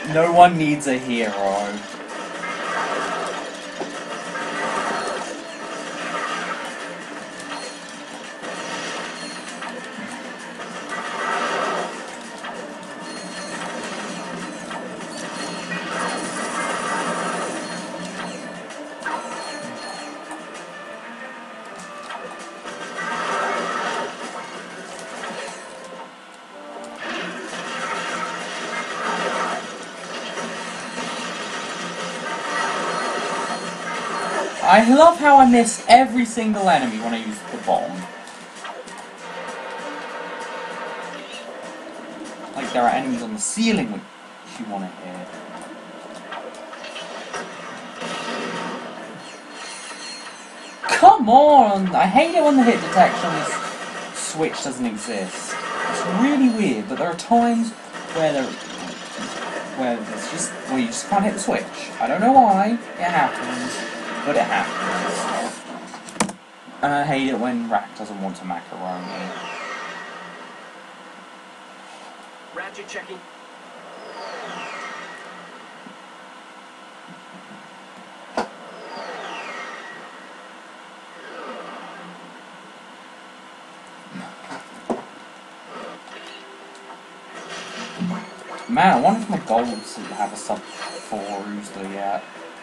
No one needs a hero. I love how I miss every single enemy when I use the bomb. Like there are enemies on the ceiling which you want to hit. Come on! I hate it when the hit detection on this switch doesn't exist. It's really weird, but there are times where you just can't hit the switch. I don't know why. It happens. But it happens. And I hate it when Rack doesn't want to macaroni. Ratchet checking. Man, I wonder if my goals have a sub 4 Oozler yet.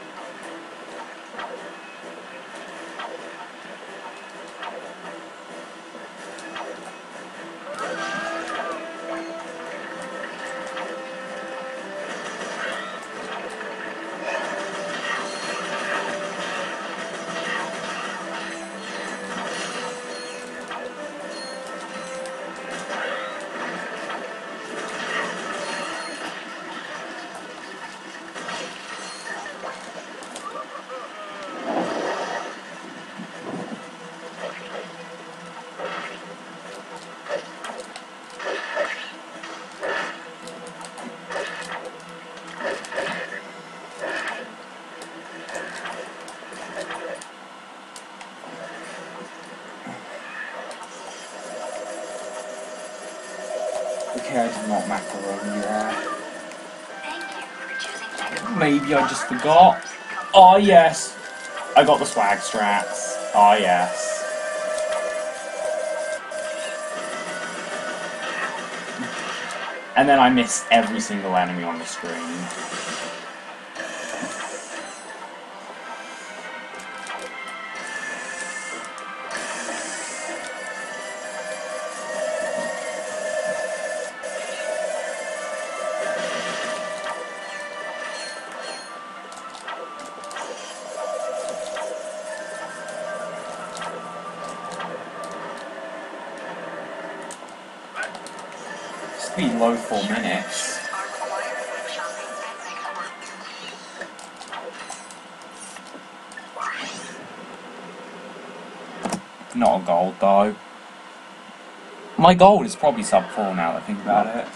Okay, I did not macaroni there. Maybe I just forgot. Oh yes! I got the swag strats. Oh yes. And then I missed every single enemy on the screen. Be low 4 minutes. Not a gold though. My gold is probably sub 4 now that I think about it.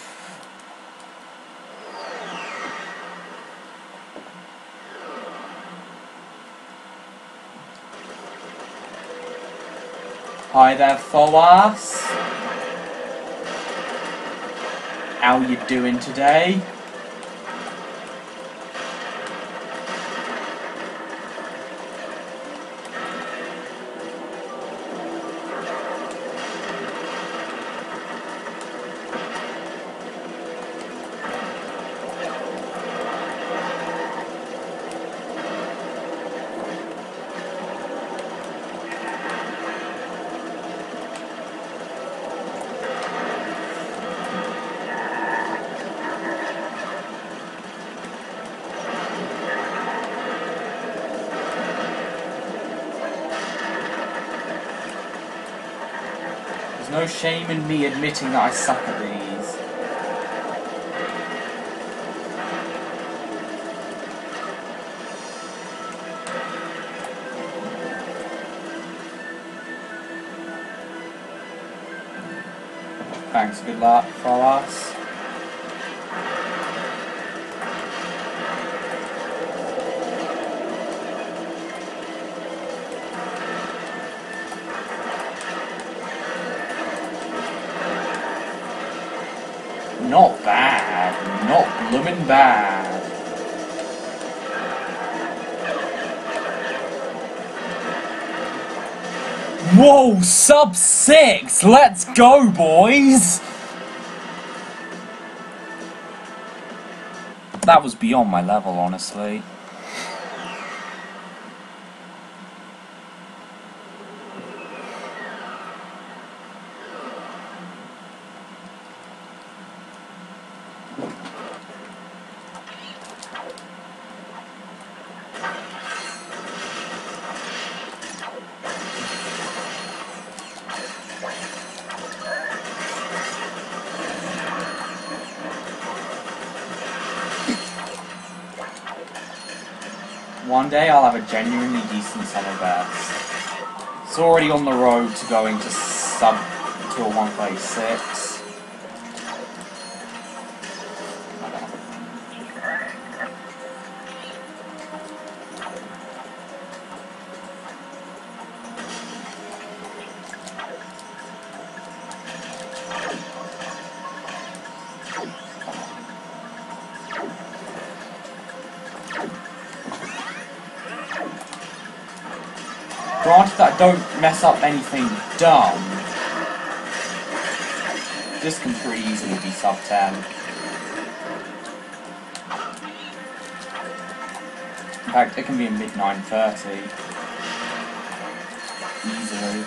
Hi there, FWR. How you doing today? There's no shame in me admitting that I suck at these. Thanks, good luck for us. Not bad. Not bloomin' bad. Whoa, sub 6! Let's go, boys! That was beyond my level, honestly. One day I'll have a genuinely decent summer best. It's already on the road to going to sub to a 136. Granted that I don't mess up anything dumb, this can pretty easily be sub 10. In fact, it can be a mid 930. Easily.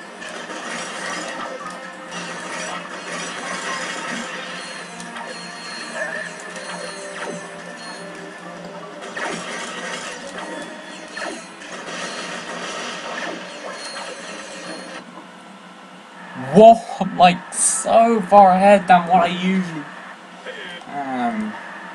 Whoa, I'm like so far ahead than what I usually am.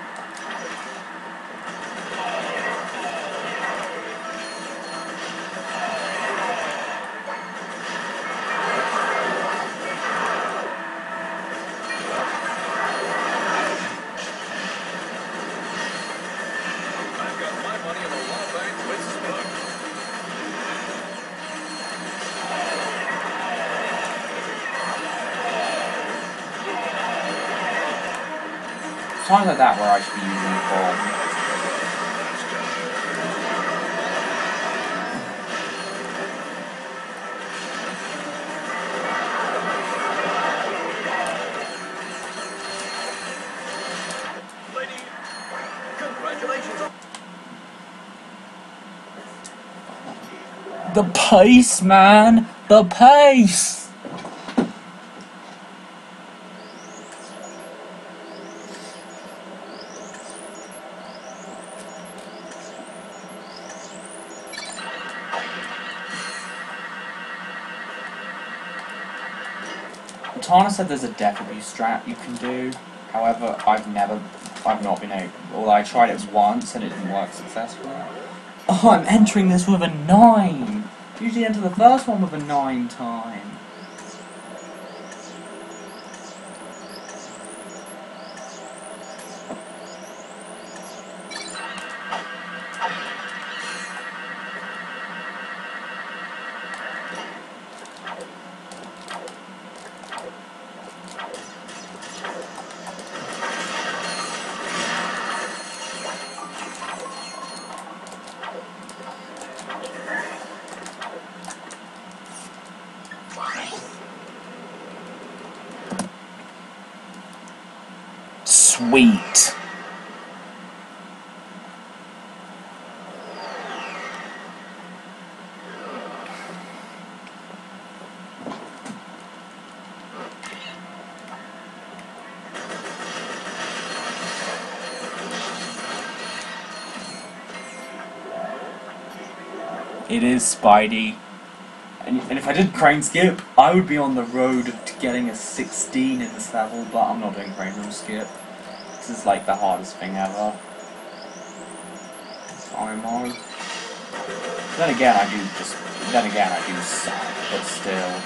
I've got my money on the law bank with Spud. Times like that where I should be using the bomb. Lady, congratulations on... The pace, man! The pace! Tana said there's a death abuse strat you can do. However, I've not been able. Well, I tried it once and it didn't work successfully. Oh, I'm entering this with a 9. Usually enter the first one with a 9 time. Sweet. It is Spidey. And if I did crane skip, I would be on the road to getting a 16 in this level, but I'm not doing crane room skip. This is like the hardest thing ever. Time mode. Then again, I do suck, but still.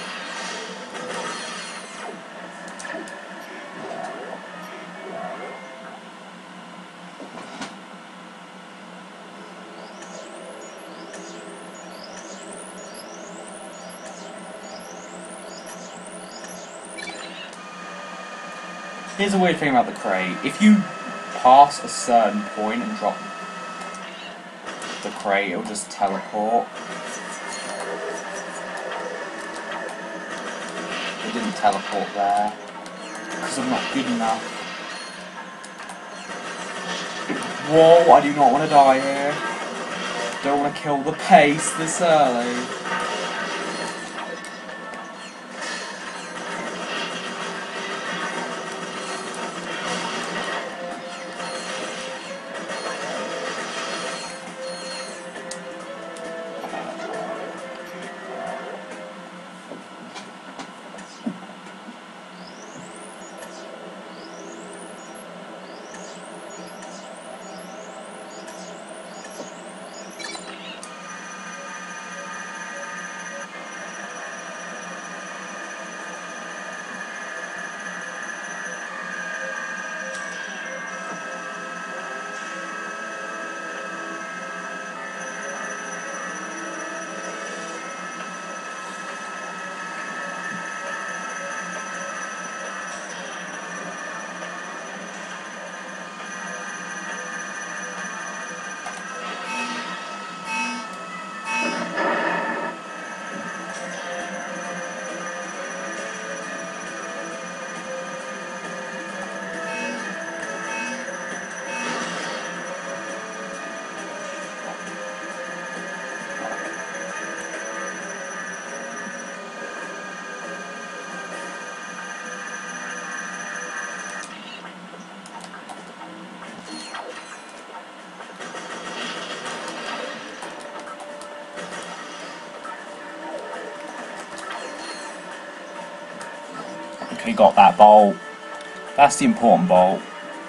Here's a weird thing about the crate. If you pass a certain point and drop the crate, it'll just teleport. It didn't teleport there. Because I'm not good enough. Whoa, I do not want to die here. Don't want to kill the pace this early. Okay, got that bolt. That's the important bolt.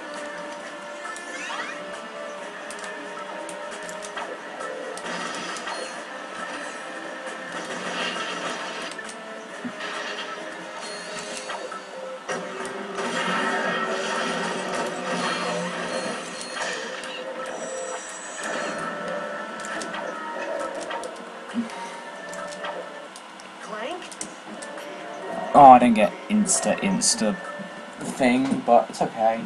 Clank? Oh, I didn't get insta thing, but it's okay.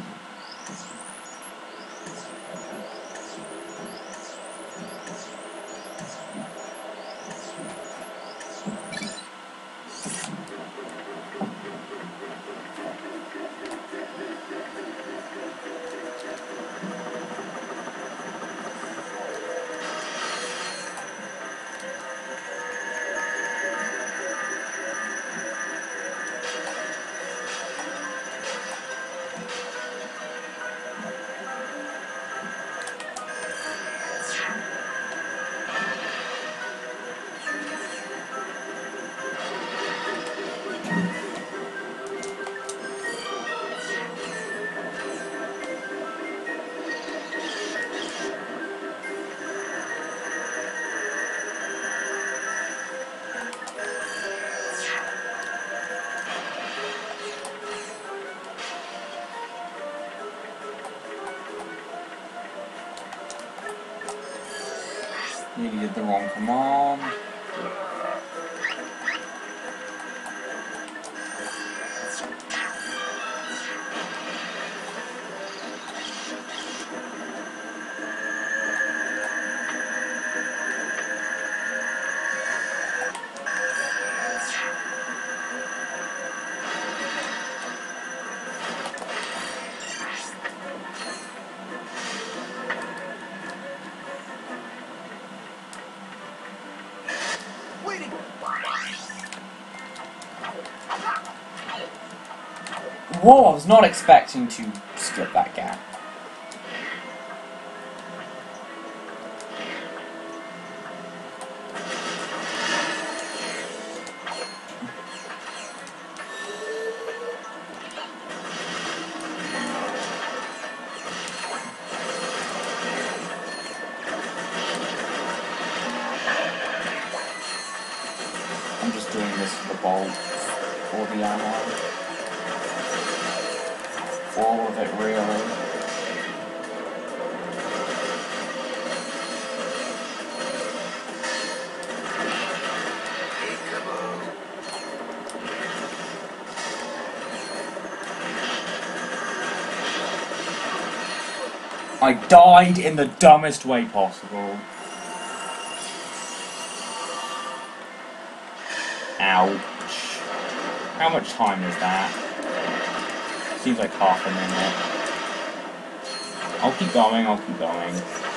You did the wrong command. Whoa, I was not expecting to skip that gap. I'm just doing this for the bolt, for the ammo. All of it, really. I died in the dumbest way possible. Ouch. How much time is that? Seems like half a minute. I'll keep going, I'll keep going.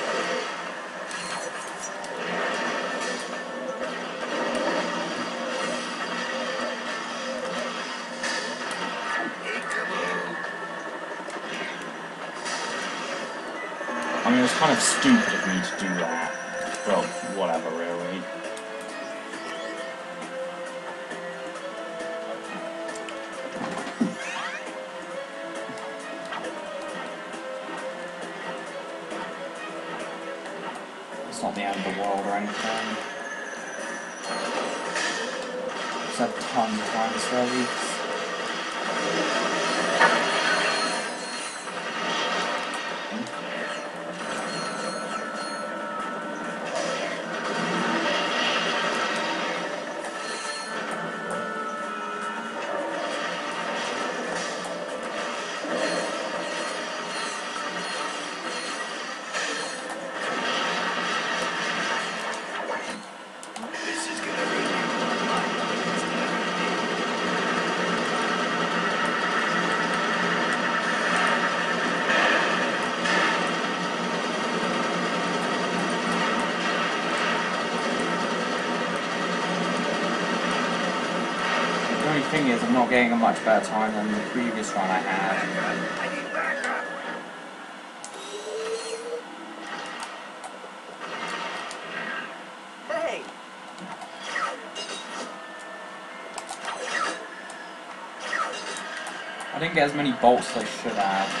I mean, it was kind of stupid of me to do that. Well, whatever, really. It's not the end of the world or anything. Just have tons of time saves. The only thing is, I'm not getting a much better time than the previous run I had. Hey! I didn't get as many bolts as I should have.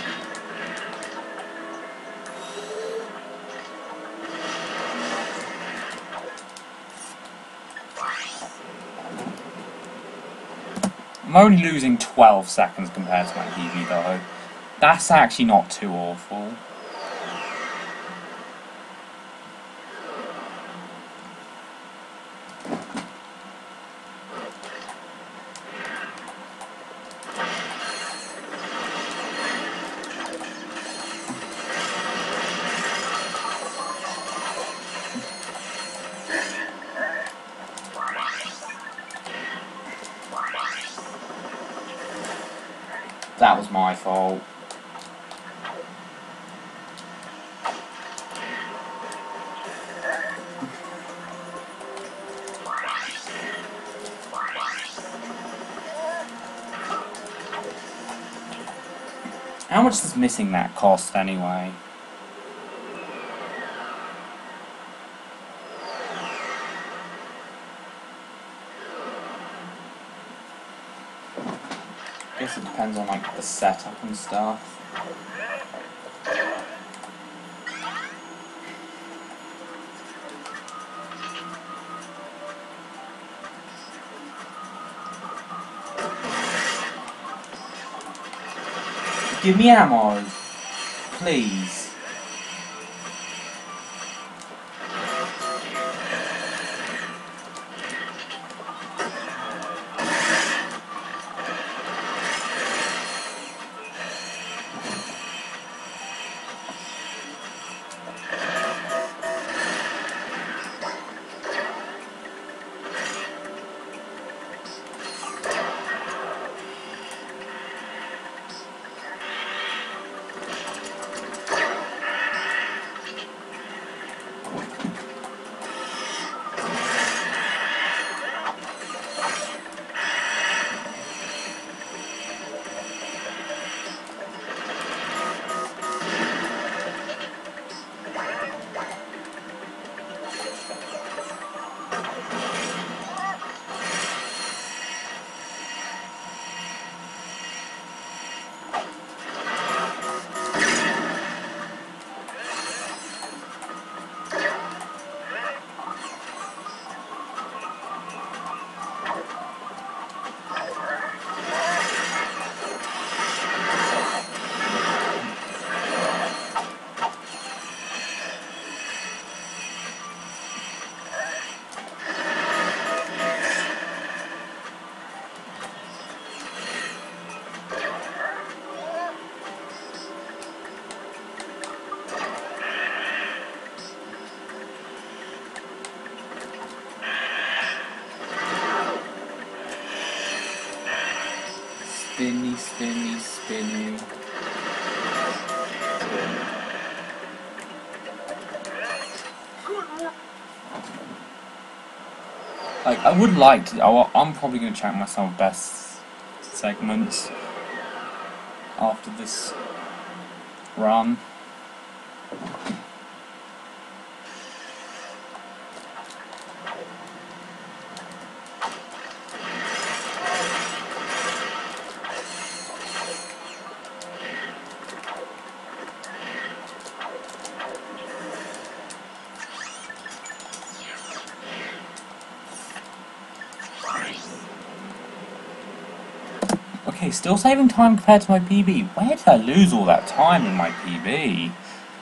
I'm only losing 12 seconds compared to my PB though. That's actually not too awful. That was my fault. How much does missing that cost anyway? I guess it depends on like the setup and stuff. Give me ammo, please. spinny, spinny. Like, I would like to. I'm probably going to check myself best segments after this run. Okay, still saving time compared to my PB. Where did I lose all that time in my PB?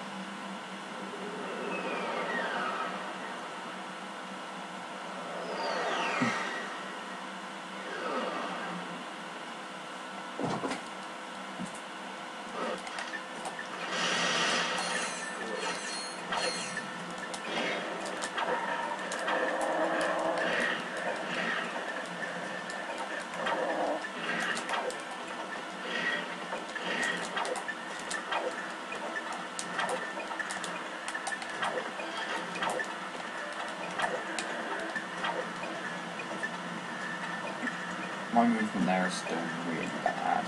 My movement there is still really bad.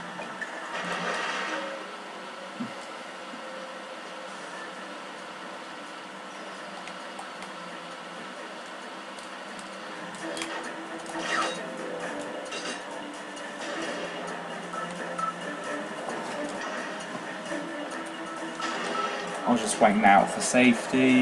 I was just waiting out for safety.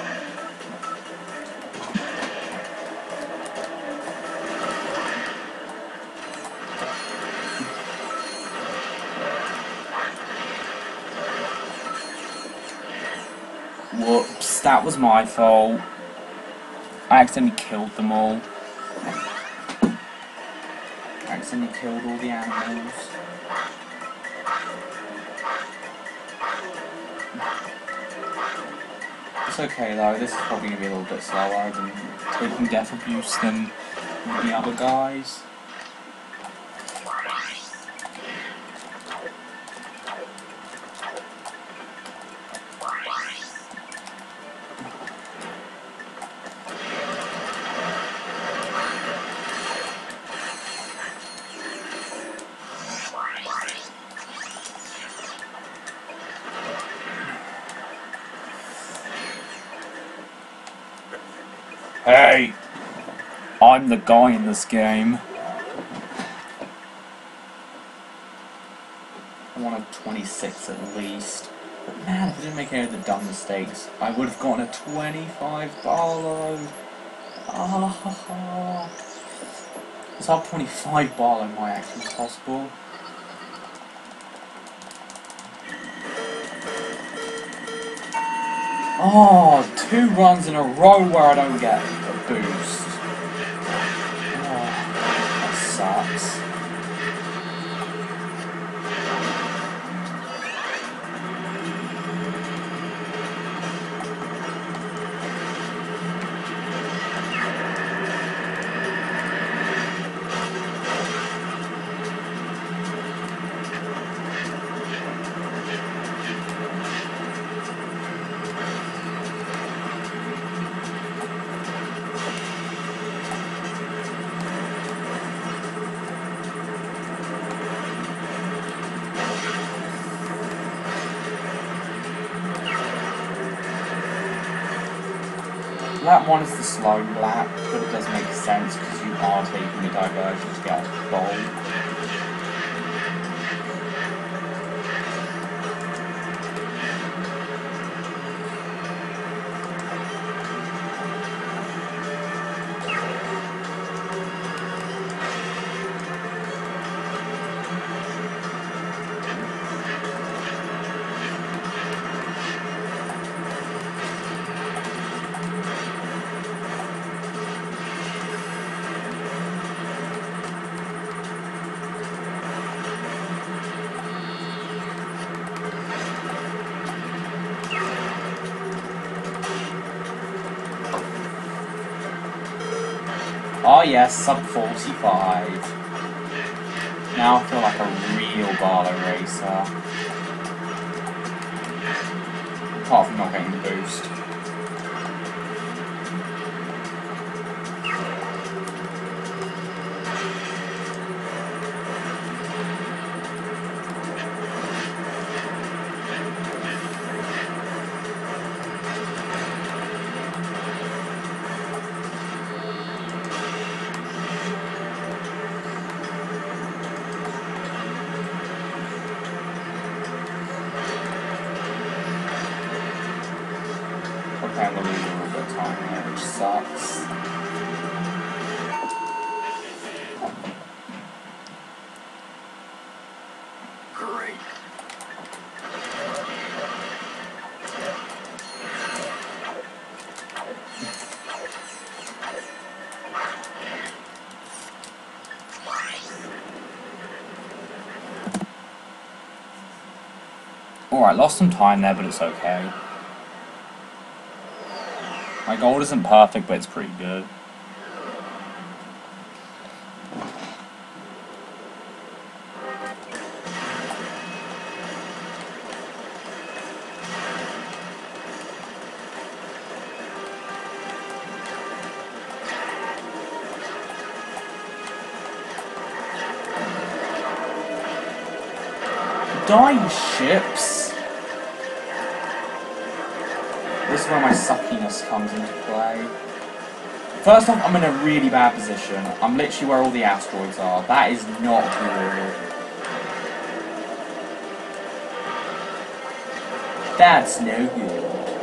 Whoops, that was my fault. I accidentally killed them all. I accidentally killed all the animals. It's okay though, this is probably going to be a little bit slower than taking death abuse than the other guys. Hey! I'm the guy in this game. I want a 26 at least. But man, if I didn't make any of the dumb mistakes, I would have gotten a 25 Barlow. Ah, this up 25 Barlow might actually be possible. Oh, 2 runs in a row where I don't get a boost. Oh, that sucks. Lap 1 is the slow lap, but it does make sense because you are taking a diversion to get a goal. Oh yes, sub 45. Now I feel like a real Barlow racer. Apart from not getting the boost. Okay, I'm gonna lose a little bit of time here, which sucks. Great. Alright, lost some time there, but it's okay. My gold isn't perfect, but it's pretty good. Dying ships! This is where my suckiness comes into play. First off, I'm in a really bad position. I'm literally where all the asteroids are. That is not good. That's no good.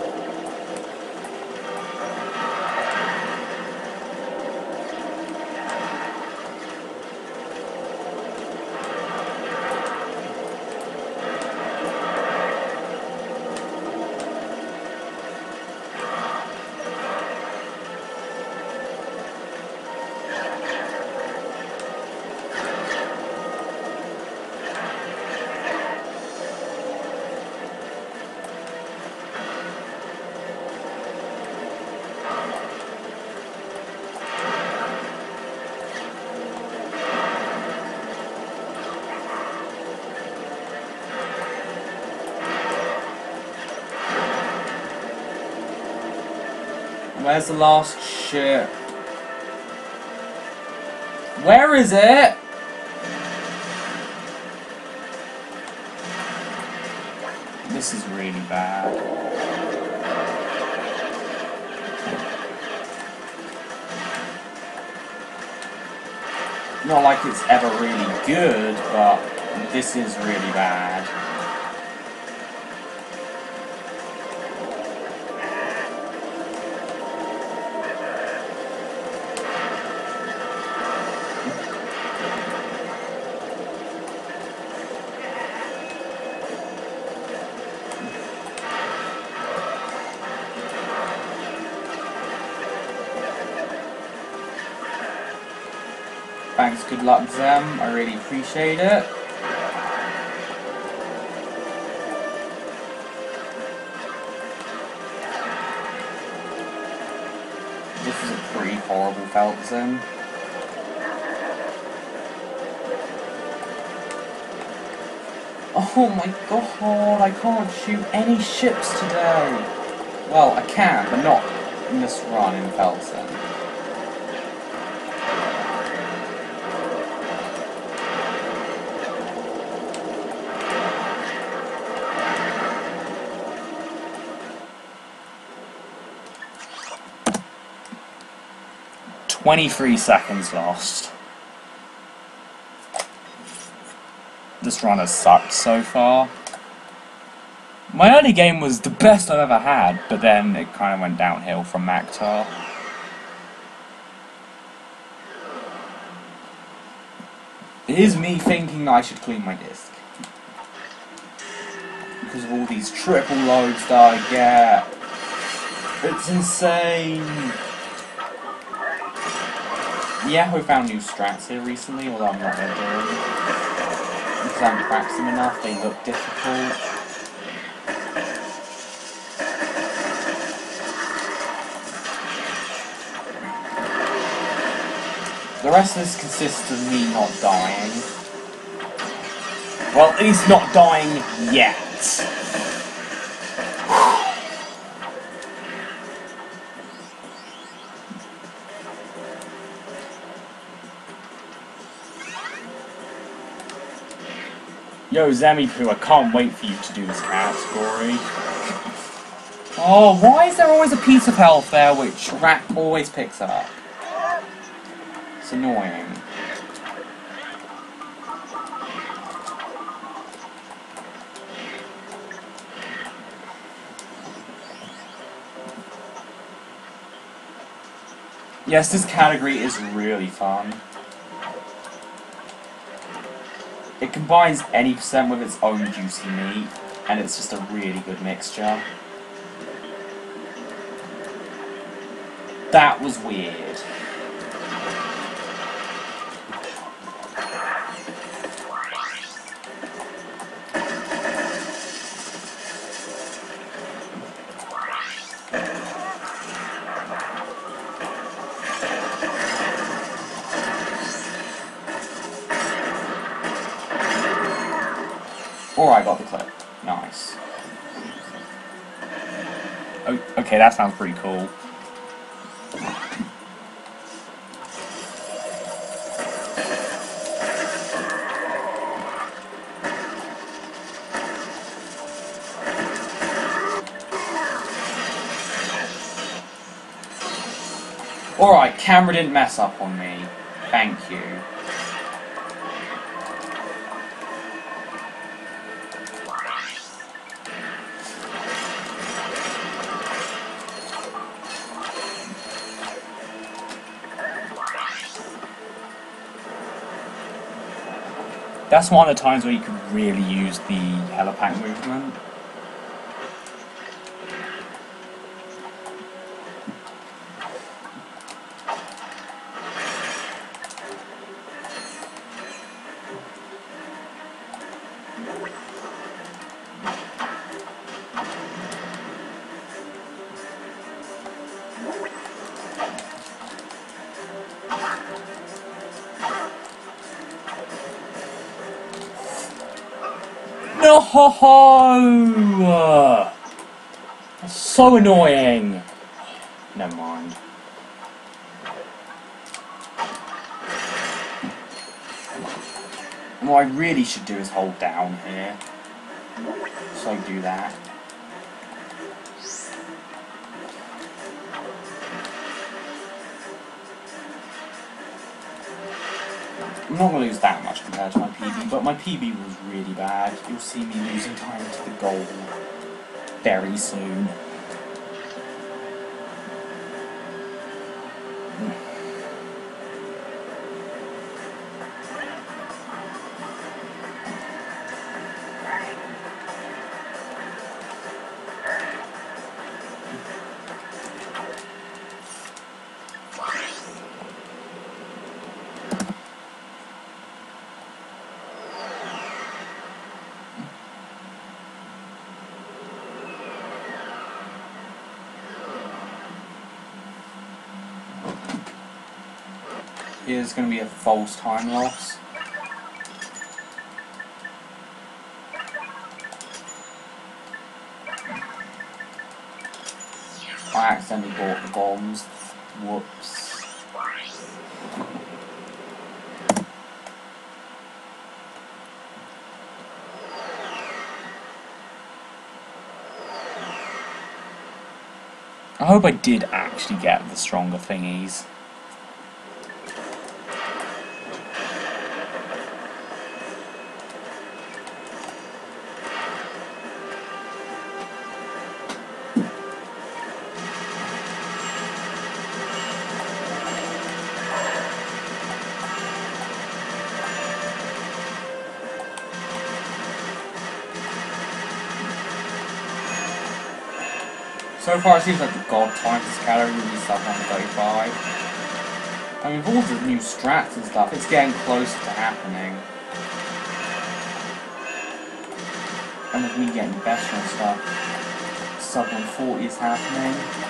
Where's the last ship? Where is it? This is really bad. Not like it's ever really good, but this is really bad. Thanks, good luck, Zem. I really appreciate it. This is a pretty horrible felt zone. Oh my god, I can't shoot any ships today. Well, I can, but not in this run in Felsen. "23 seconds lost." This run has sucked so far. My early game was the best I've ever had, but then it kind of went downhill from Maktar. Here's me thinking I should clean my disc. Because of all these triple loads that I get. It's insane. Yeah, we found new strats here recently, although I'm not going to do them. Because I haven't practiced them enough, they look difficult. The rest of this consists of me not dying. Well, at least not dying yet. Yo, Zemi-Poo, I can't wait for you to do this category. Oh, why is there always a piece of health there which Rat always picks up? It's annoying. Yes, this category is really fun. It combines any percent with its own juicy meat, and it's just a really good mixture. That was weird. Or I got the clip. Nice. Oh, okay, that sounds pretty cool. Alright, camera didn't mess up on me. Thank you. That's one of the times where you could really use the helipack movement. No! That's so annoying. Never mind. What I really should do is hold down here. So I do that. I'm not going to lose that much compared to my PB, but my PB was really bad. You'll see me losing time to the goal very soon. Here's going to be a false time loss. I accidentally bought the bombs. Whoops. I hope I did actually get the stronger thingies. So far, it seems like the god times this calorie really stuck on 35. I mean, with all the new strats and stuff, it's getting closer to happening. And with me getting better and stuff, sub 140 is happening.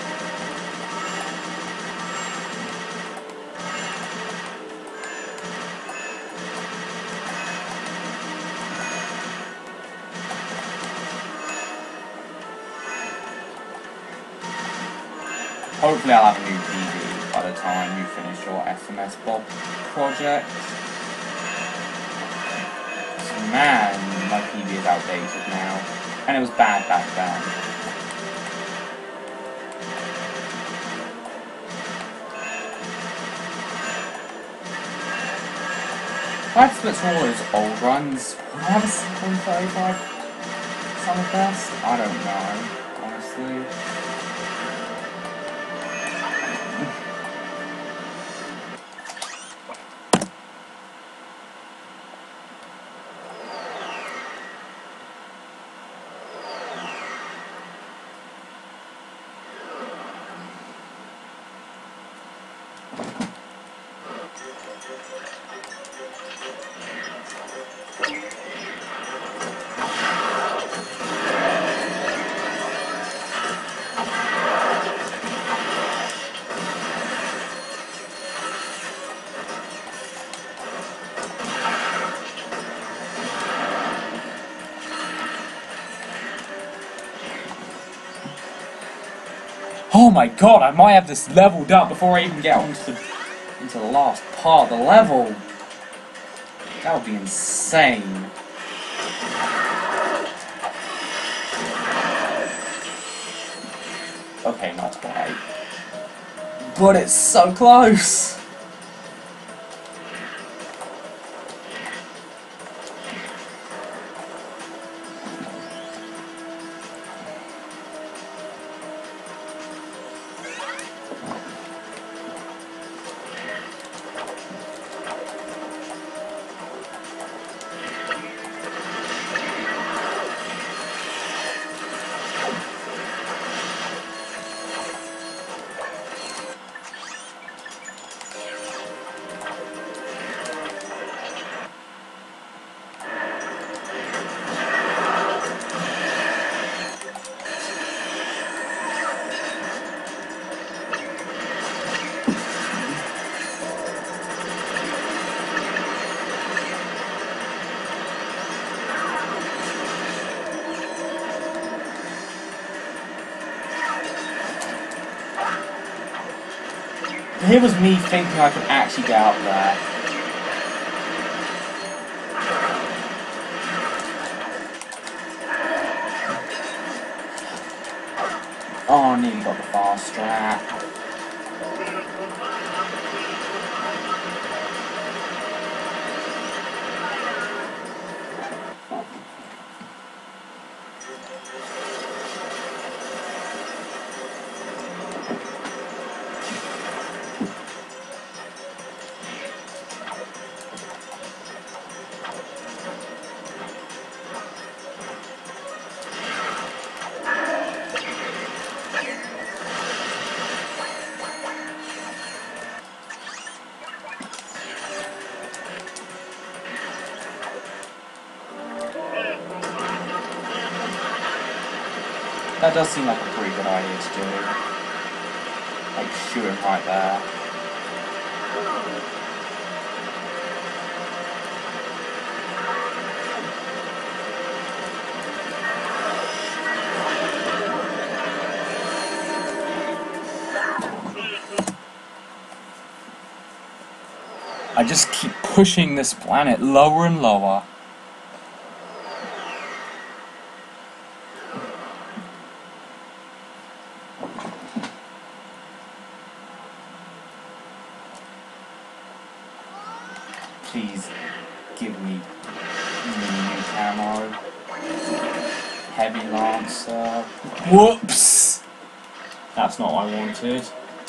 Hopefully I'll have a new PD by the time you finish your FMS Bob project. Man, my PB is outdated now. And it was bad back then. If I had to split through all those old runs, would I have a 7.35 summer best? I don't know, honestly. Oh my god, I might have this leveled up before I even get into the last part of the level. That would be insane. Okay, not quite. But it's so close! Here was me thinking I could actually get up there. Oh, nearly got the fast strap. That does seem like a pretty good idea to do. Like, shoot him right there. I just keep pushing this planet lower and lower. Please give me new camo. Heavy Lancer. Whoops! That's not what I wanted.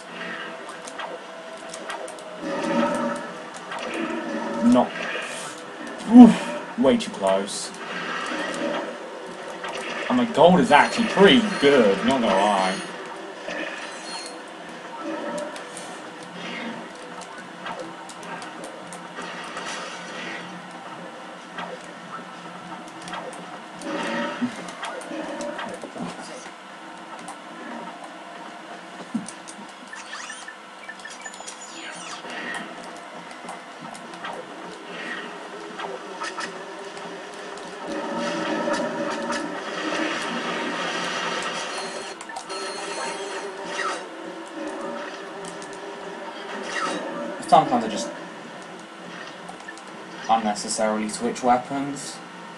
Not. Oof, way too close. And my gold is actually pretty good, not gonna lie. sometimes I just unnecessarily switch weapons.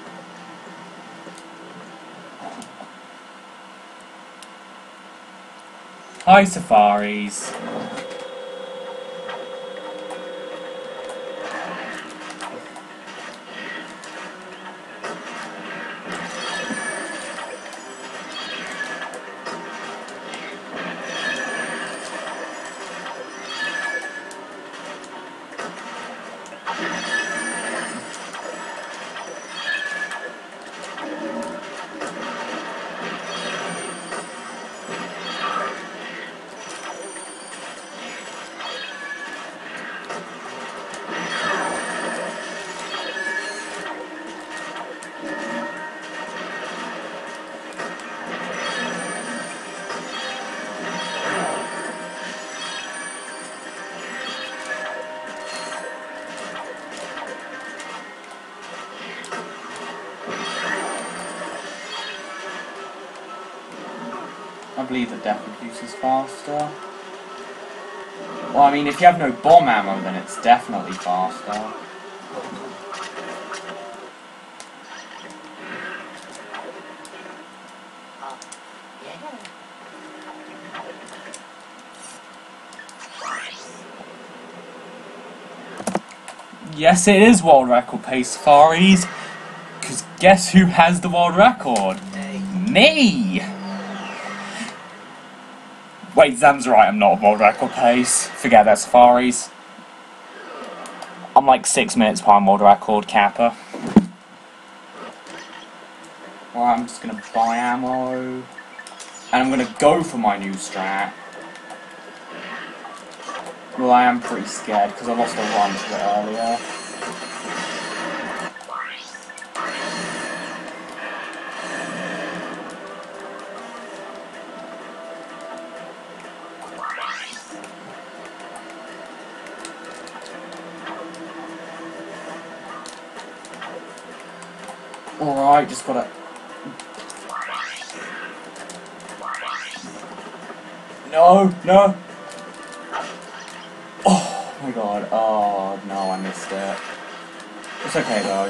Hi, Safaris. I believe that death reduces faster. Well, I mean, if you have no bomb ammo, then it's definitely faster. Yes, it is world record pace, Safaris. Because guess who has the world record? Me! Wait, Zam's right, I'm not a world record pace. Forget that, Safaris. I'm like 6 minutes behind world record, Kappa. Well, I'm just gonna buy ammo. And I'm gonna go for my new strat. Well, I am pretty scared because I lost a run to it earlier. Alright, just gotta... No, no! Oh my god, oh no, I missed it. It's okay though.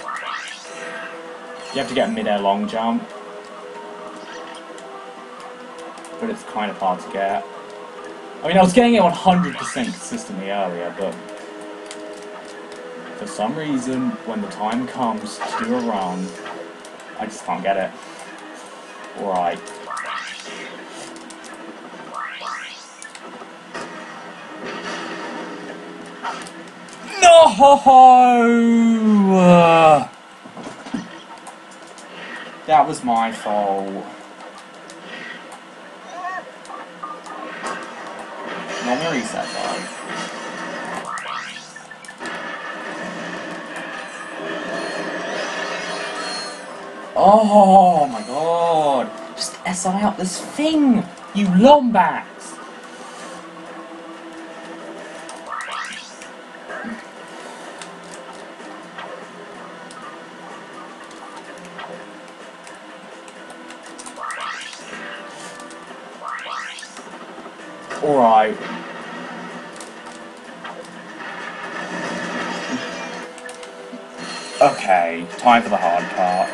You have to get a mid-air long jump. But it's kind of hard to get. I mean, I was getting it 100% consistently earlier, but... for some reason, when the time comes to do a run, I just can't get it. Alright. No! That was my fault. Let me reset that. Oh my god! Just SI out this thing! You lombax! Alright. Okay, time for the hard part.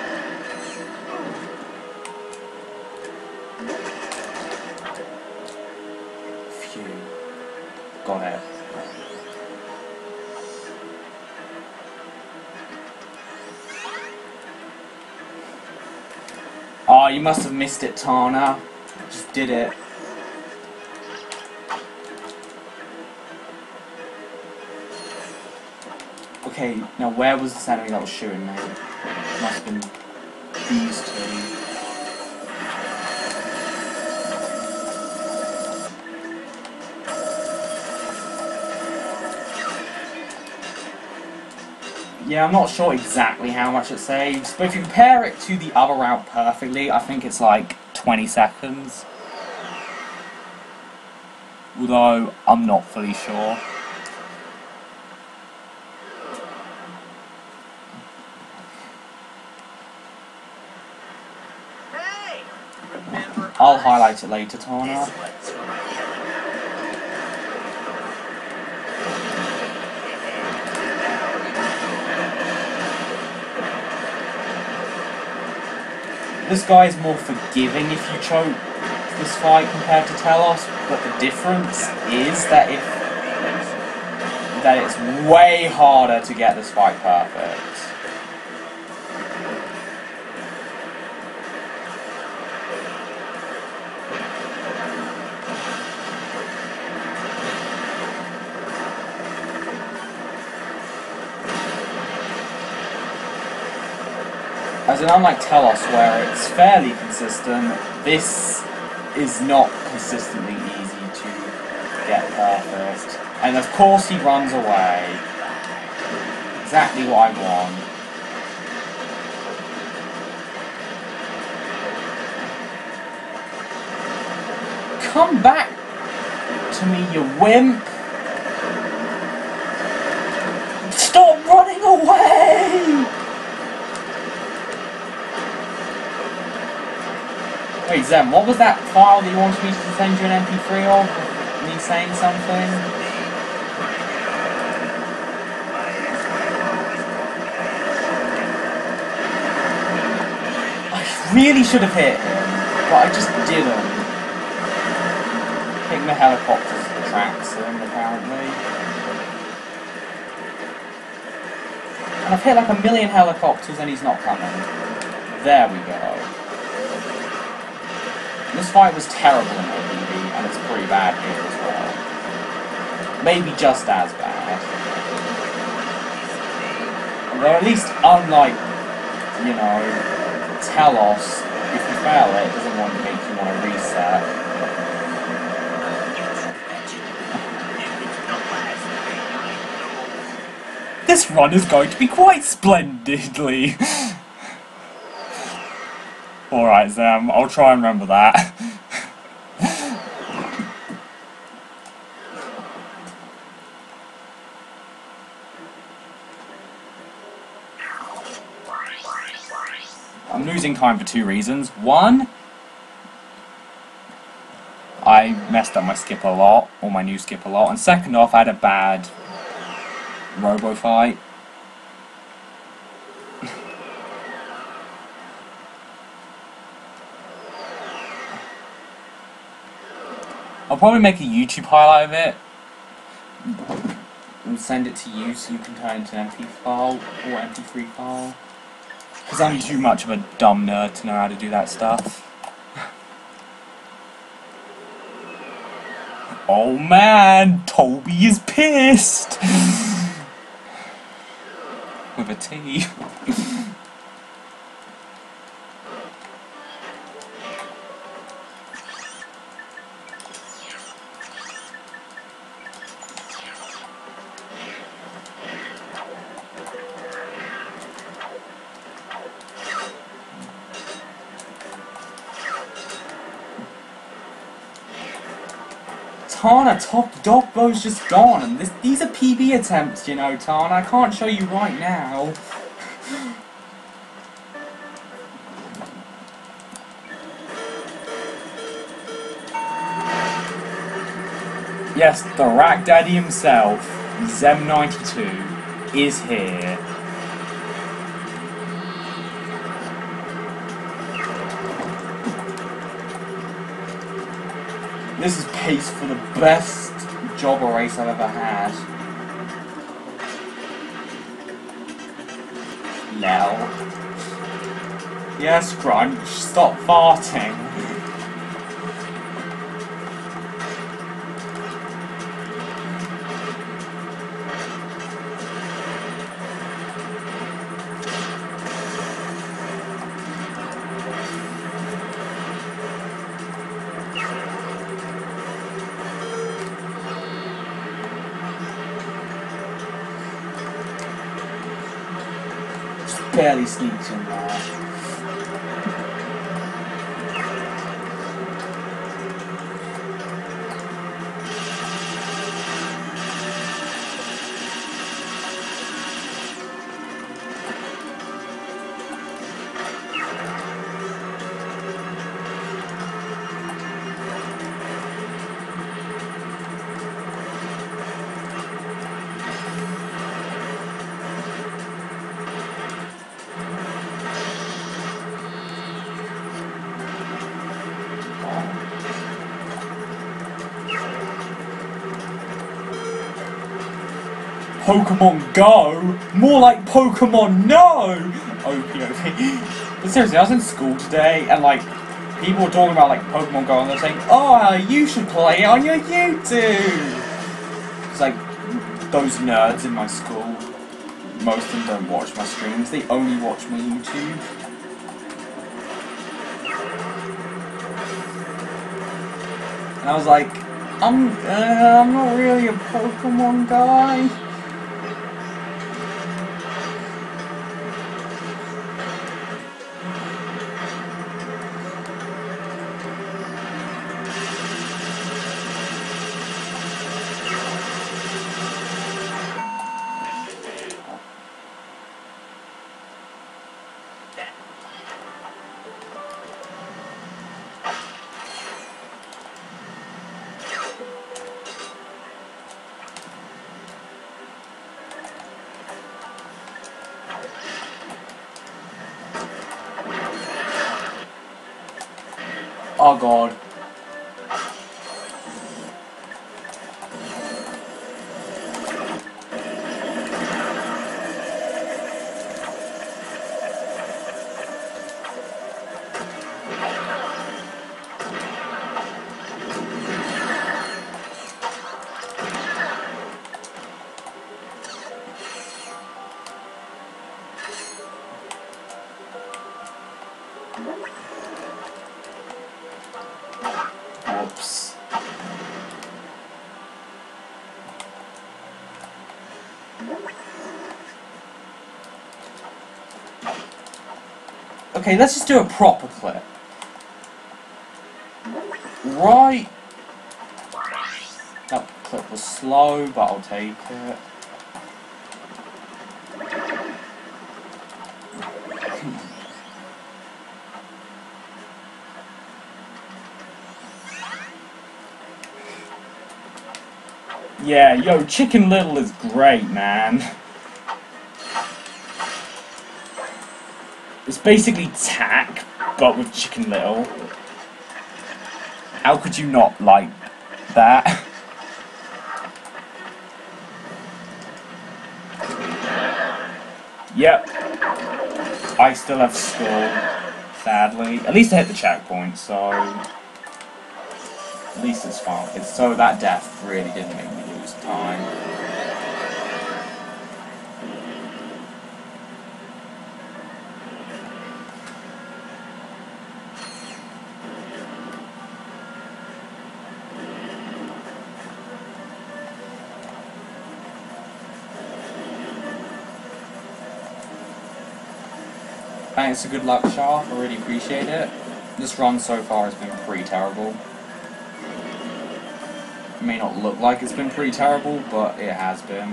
Phew. Got it. Oh, you must have missed it, Tana. Just did it. Okay, now where was this enemy that was shooting me? It must have been these two. Yeah, I'm not sure exactly how much it saves, but if you compare it to the other route perfectly, I think it's like 20 seconds. Although, I'm not fully sure. Hey! I'll highlight it later, Tana. this guy is more forgiving if you choke this fight compared to Telos, but the difference is that it's way harder to get this fight perfect. As in, unlike Telos, where it's fairly consistent, this is not consistently easy to get perfect. And of course he runs away. Exactly what I want. Come back to me, you wimp! Stop running away! Wait, Zem, what was that file that you wanted me to send you an MP3 of? Me saying something? I really should have hit him, but I just didn't. Hitting the helicopters attracts him, apparently. And I've hit like 1,000,000 helicopters and he's not coming. There we go. This fight was terrible in OBB, and it's pretty bad here as well. Maybe just as bad. Though at least, unlike, you know, Telos, if you fail it, it doesn't want to make you want to reset. This run is going to be quite splendidly. Alright, Zam, I'll try and remember that. I'm losing time for 2 reasons. One, I messed up my skip a lot, or my new skip a lot, and second off, I had a bad robo fight. I'll probably make a YouTube highlight of it and send it to you so you can turn it into an MP file or MP3 file. Because I'm too much of a dumb nerd to know how to do that stuff. Oh man, Toby is pissed! With a T. Tana, top Dogbo's just gone, and these are PB attempts, you know, Tana. I can't show you right now. Yes, the Rack Daddy himself, Zem92, is here. This is pace for the best jobber race I've ever had. Lel. Yes, Crunch, stop farting. Barely sneaked in there. Pokemon Go, more like Pokemon No! OP. But seriously, I was in school today, and like, people were talking about like Pokemon Go, and they're saying, oh, you should play it on your YouTube! It's like, those nerds in my school, most of them don't watch my streams, they only watch my YouTube. And I was like, I'm not really a Pokemon guy. Oh god. Whoops. Okay, let's just do a proper clip. Right. That clip was slow, but I'll take it. Yeah, yo, Chicken Little is great, man. It's basically Tack, but with Chicken Little. How could you not like that? Yep. I still have skull, sadly. At least I hit the checkpoint, so... At least it's fine. So that death really didn't make me lose time. Thanks for good luck, Sharp. I really appreciate it. This run so far has been pretty terrible. It may not look like it's been pretty terrible, but it has been.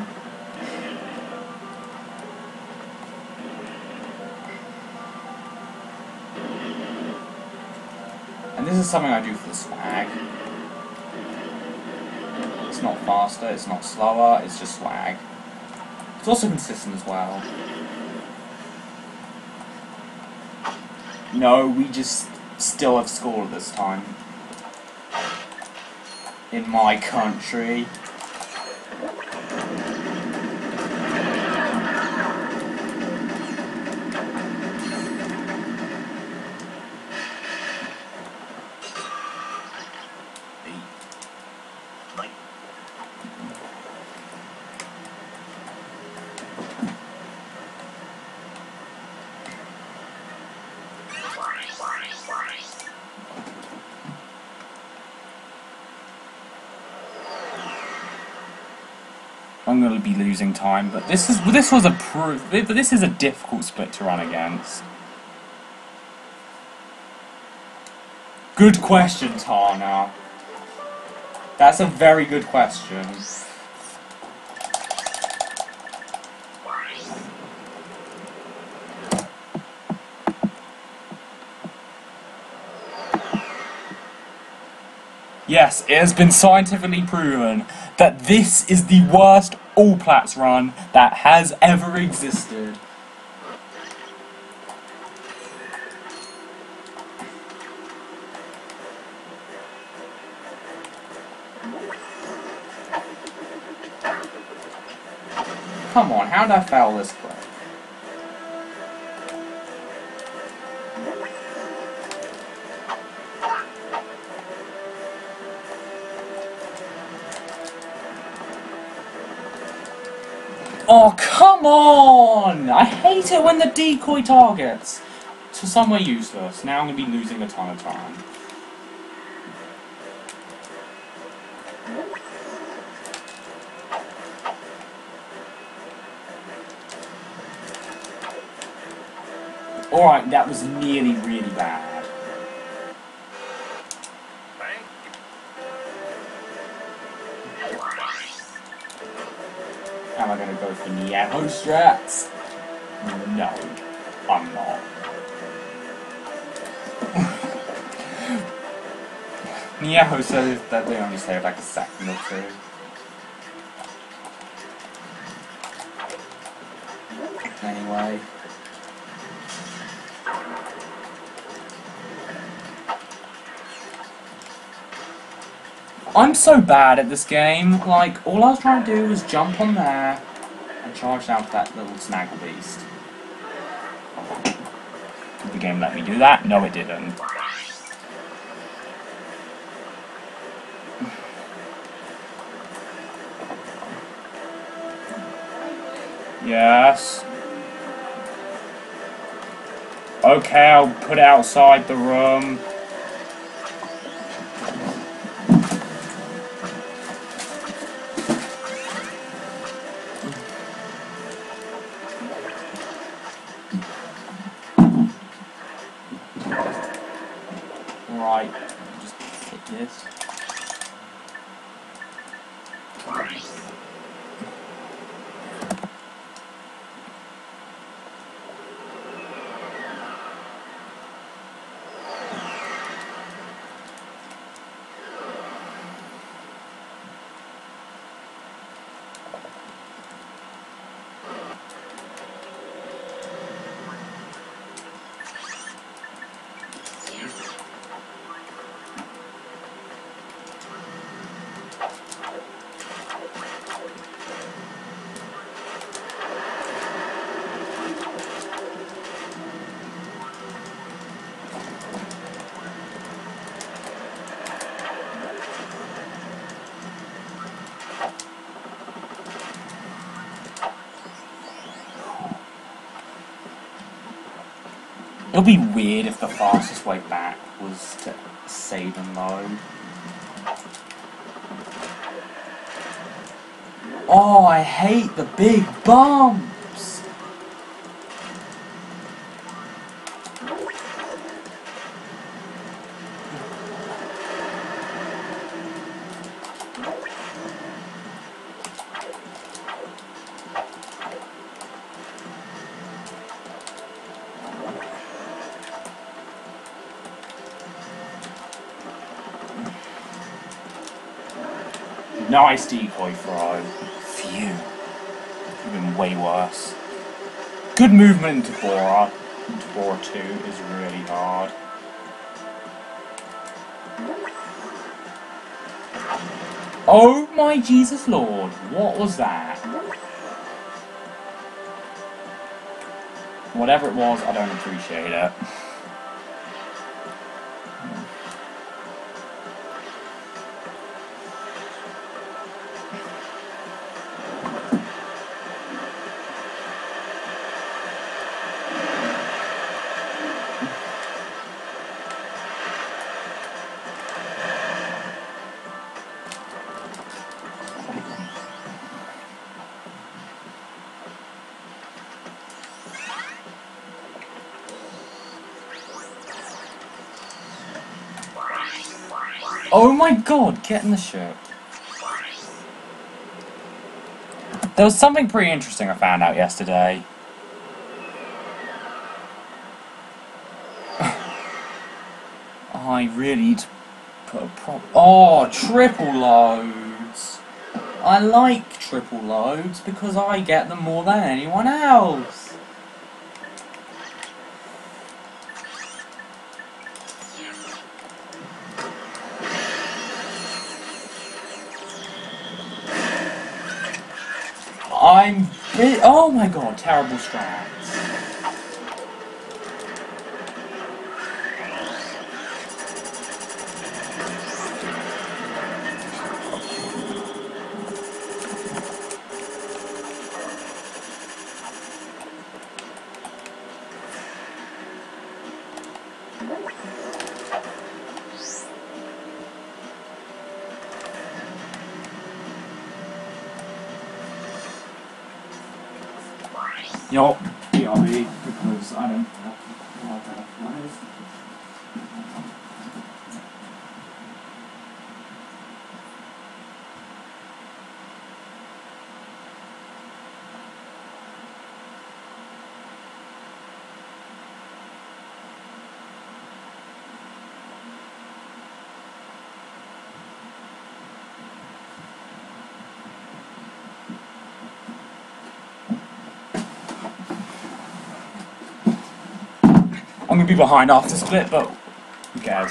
And this is something I do for the swag. It's not faster, it's not slower, it's just swag. It's also consistent as well. No, we just still have school at this time. In my country. I'm going to be losing time, but this was a proof. But this is a difficult split to run against. Good question, Tana. That's a very good question. Yes, it has been scientifically proven that this is the worst all-plats run that has ever existed. come on, how did I fail this quick? Oh, come on! I hate it when the decoy targets. So somewhere useless. Now I'm going to be losing a ton of time. Alright, that was nearly really bad. Thank Am I going to go for Niaho strats? No, I'm not. Niaho says that they only save like a second or two. Anyway. I'm so bad at this game. Like, all I was trying to do was jump on there and charge down to that little snaggle beast. Did the game let me do that? No, it didn't. Yes. Okay, I'll put it outside the room. Right, just hit this. It'll be weird if the fastest way back was to save and load. Oh, I hate the big bumps! Nice decoy throw. Phew. Could have been way worse. Good movement into Bora. Into Bora 2 is really hard. Oh my Jesus Lord, what was that? Whatever it was, I don't appreciate it. Oh my god, get in the ship. There was something pretty interesting I found out yesterday. I really need to put a Oh, triple loads! I like triple loads because I get them more than anyone else. I'm Really? Oh my god, terrible strats. Yup, BRB, because I don't have I'm gonna be behind after split, but who cares?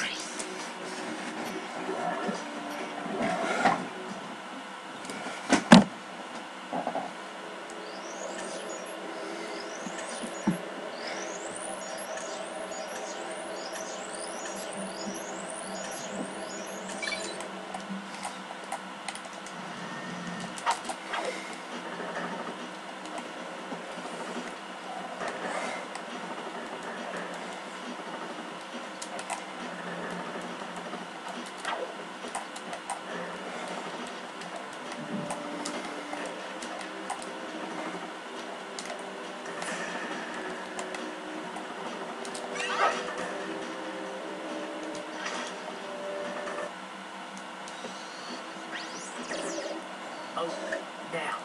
Oh, now.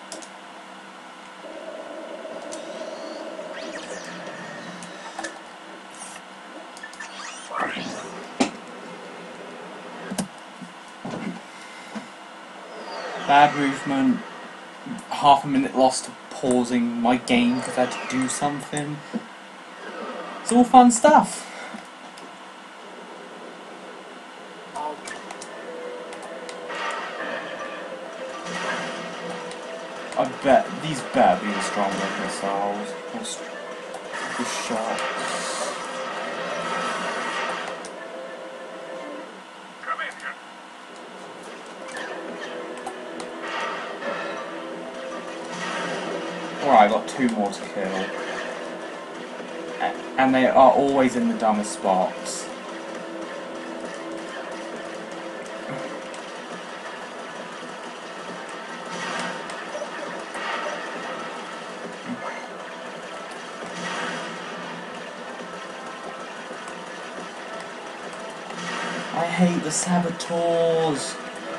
Bad movement, half a minute lost to pausing my game because I had to do something. It's all fun stuff. I bet these better be the stronger missiles. Good shots. Come in here. Alright, I got 2 more to kill. And they are always in the dumbest spots. I hate the saboteurs.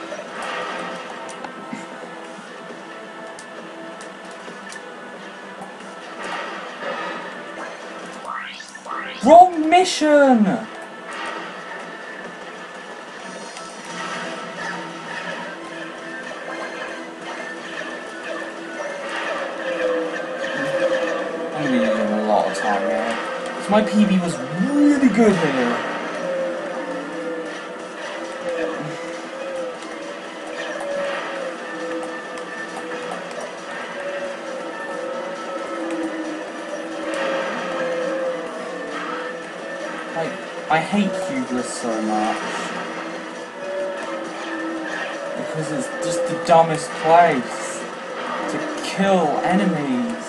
Wrong mission! I'm gonna be using a lot of time here. So my PB was really good here. I hate Hubris so much. Because it's just the dumbest place to kill enemies.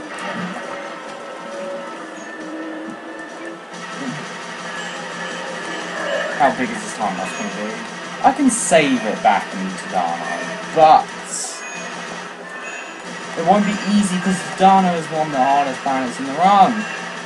How big is this time that's going to be? I can save it back into Dano, but it won't be easy because Dano is one of the hardest planets in the run.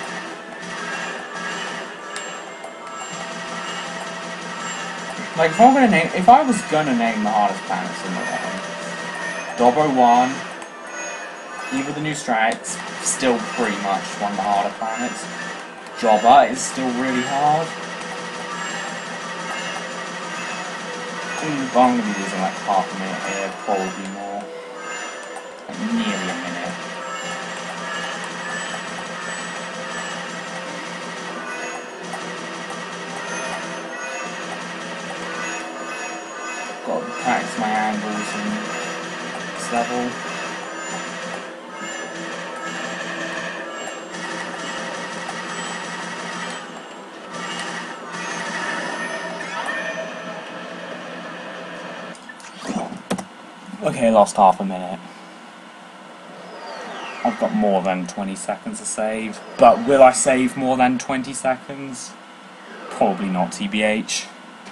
Like, if I was gonna name the hardest planets in the game, Dobbo 1, Eve of the New Strikes, still pretty much one of the harder planets. Jobber is still really hard. But I'm gonna be using like half a minute here, probably more. Like nearly a minute. Got to practice my angles and this level. Okay, lost half a minute. I've got more than 20 seconds to save, but will I save more than 20 seconds? Probably not, TBH.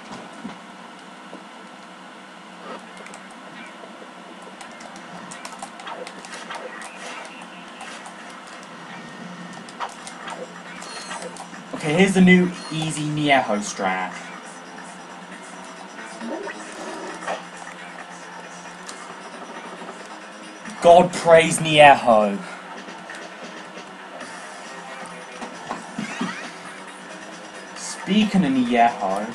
Okay, here's the new easy Nieho strat. God praise Nieho. Speaking of Nieho,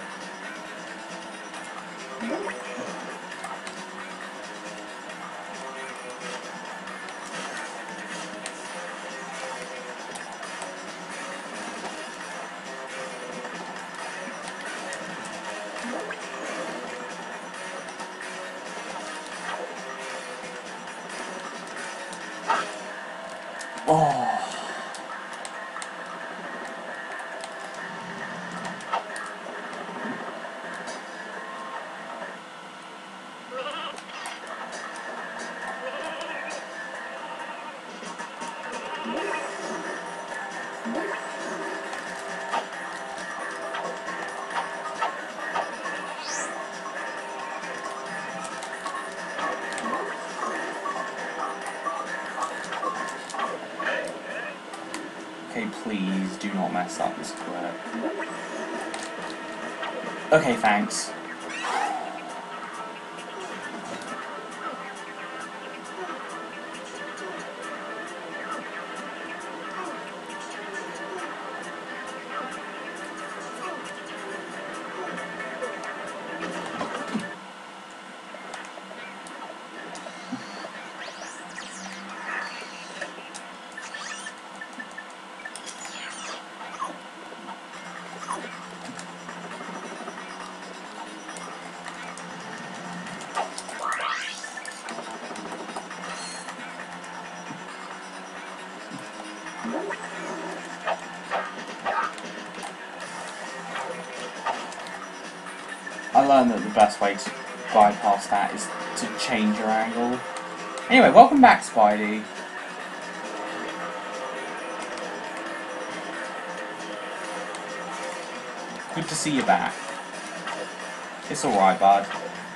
oh. Okay, please do not mess up this clip. Okay, thanks. I learned that the best way to bypass that is to change your angle. Anyway, welcome back, Spidey. Good to see you back. It's alright, bud.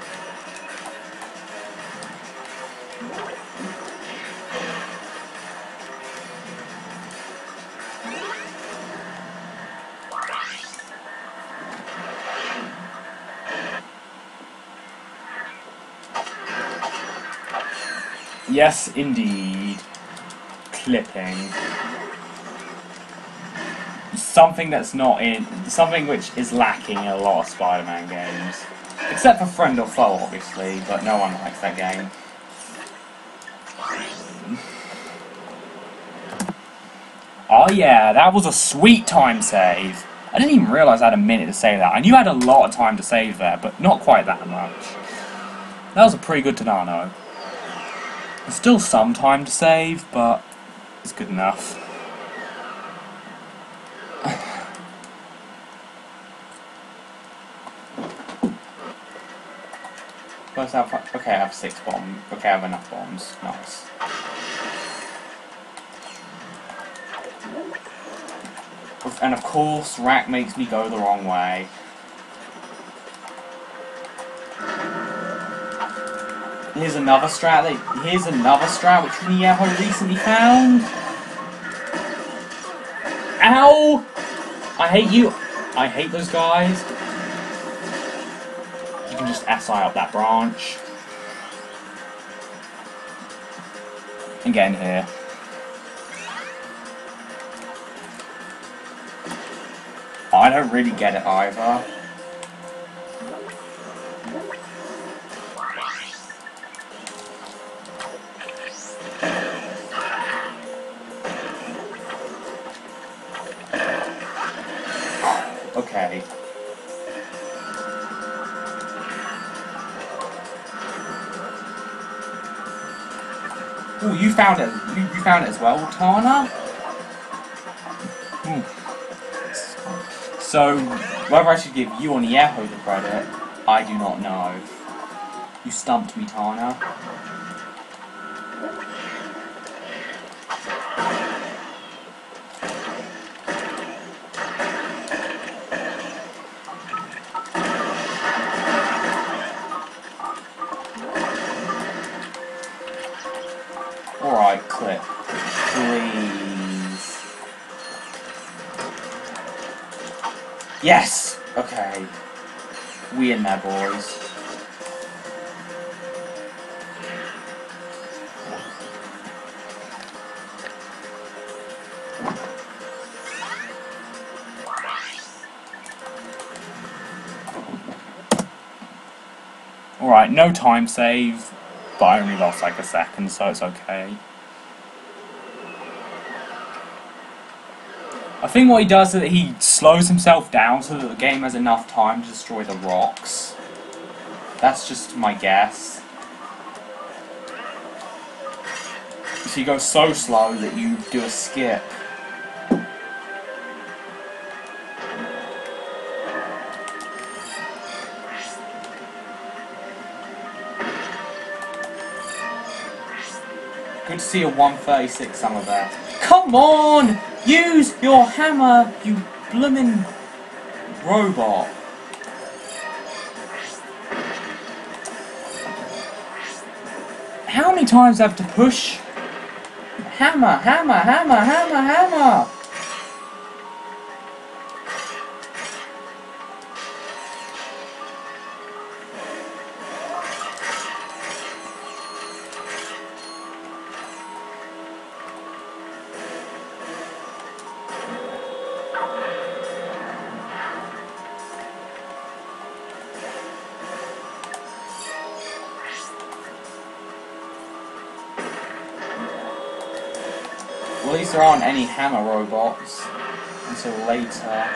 Yes, indeed. Clipping. Something that's not in... Something which is lacking in a lot of Spider-Man games. Except for Friend or Foe, obviously, but no one likes that game. Oh yeah, that was a sweet time save. I didn't even realise I had a minute to save that. I knew I had a lot of time to save there, but not quite that much. That was a pretty good Tonano. There's still some time to save, but it's good enough. First I have, okay, I have 6 bombs. Okay, I have enough bombs. Nice. And of course, Rack makes me go the wrong way. Here's another strat which Nieho recently found. Ow! I hate you. I hate those guys. You can just SI up that branch. And get in here. I don't really get it either. Okay. Ooh, you found it. You found it as well, Tana. Ooh. So, whether I should give you or Nieho the credit, I do not know. You stumped me, Tana. Alright, clip. Please. Yes! Okay. We in there, boys. Alright, no time save, but I only lost like a second, so it's okay. I think what he does is that he slows himself down so that the game has enough time to destroy the rocks. That's just my guess. So you go so slow that you do a skip. Good to see a 136 summer there. Come on! Use your hammer, you bloomin' robot. How many times do I have to push? Hammer, hammer, hammer, hammer, hammer! Well, at least there aren't any hammer robots until later.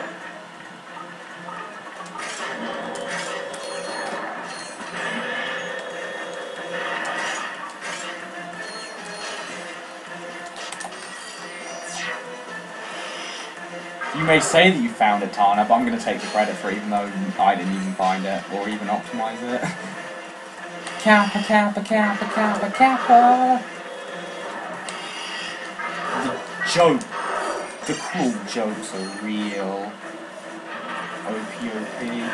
You may say that you found it, Tana, but I'm going to take the credit for it, even though I didn't even find it, or even optimize it. Kappa, kappa, kappa, kappa, kappa! Joke. The cruel jokes are real. OP.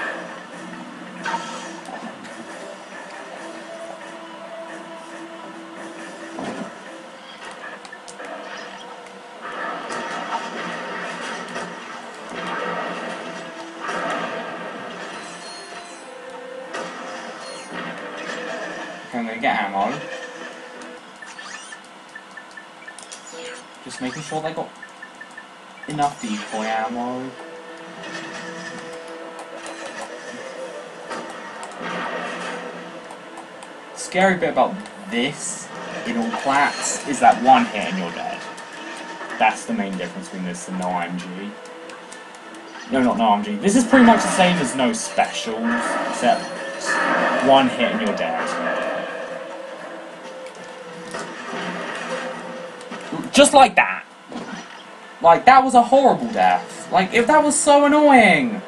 I'm gonna get ammo. Just making sure they got enough decoy ammo. Scary bit about this, in all plats, is that one hit and you're dead. That's the main difference between this and no IMG. No, not no IMG. This is pretty much the same as no specials, except one hit and you're dead. Just like that. Like, that was a horrible death. Like, if that was so annoying.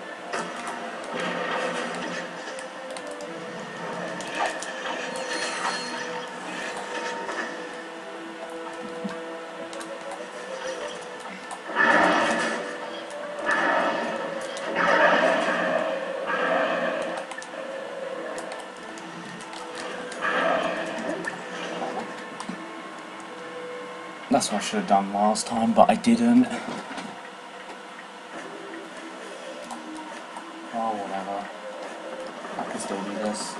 That's what I should have done last time, but I didn't. Oh, whatever. I can still do this.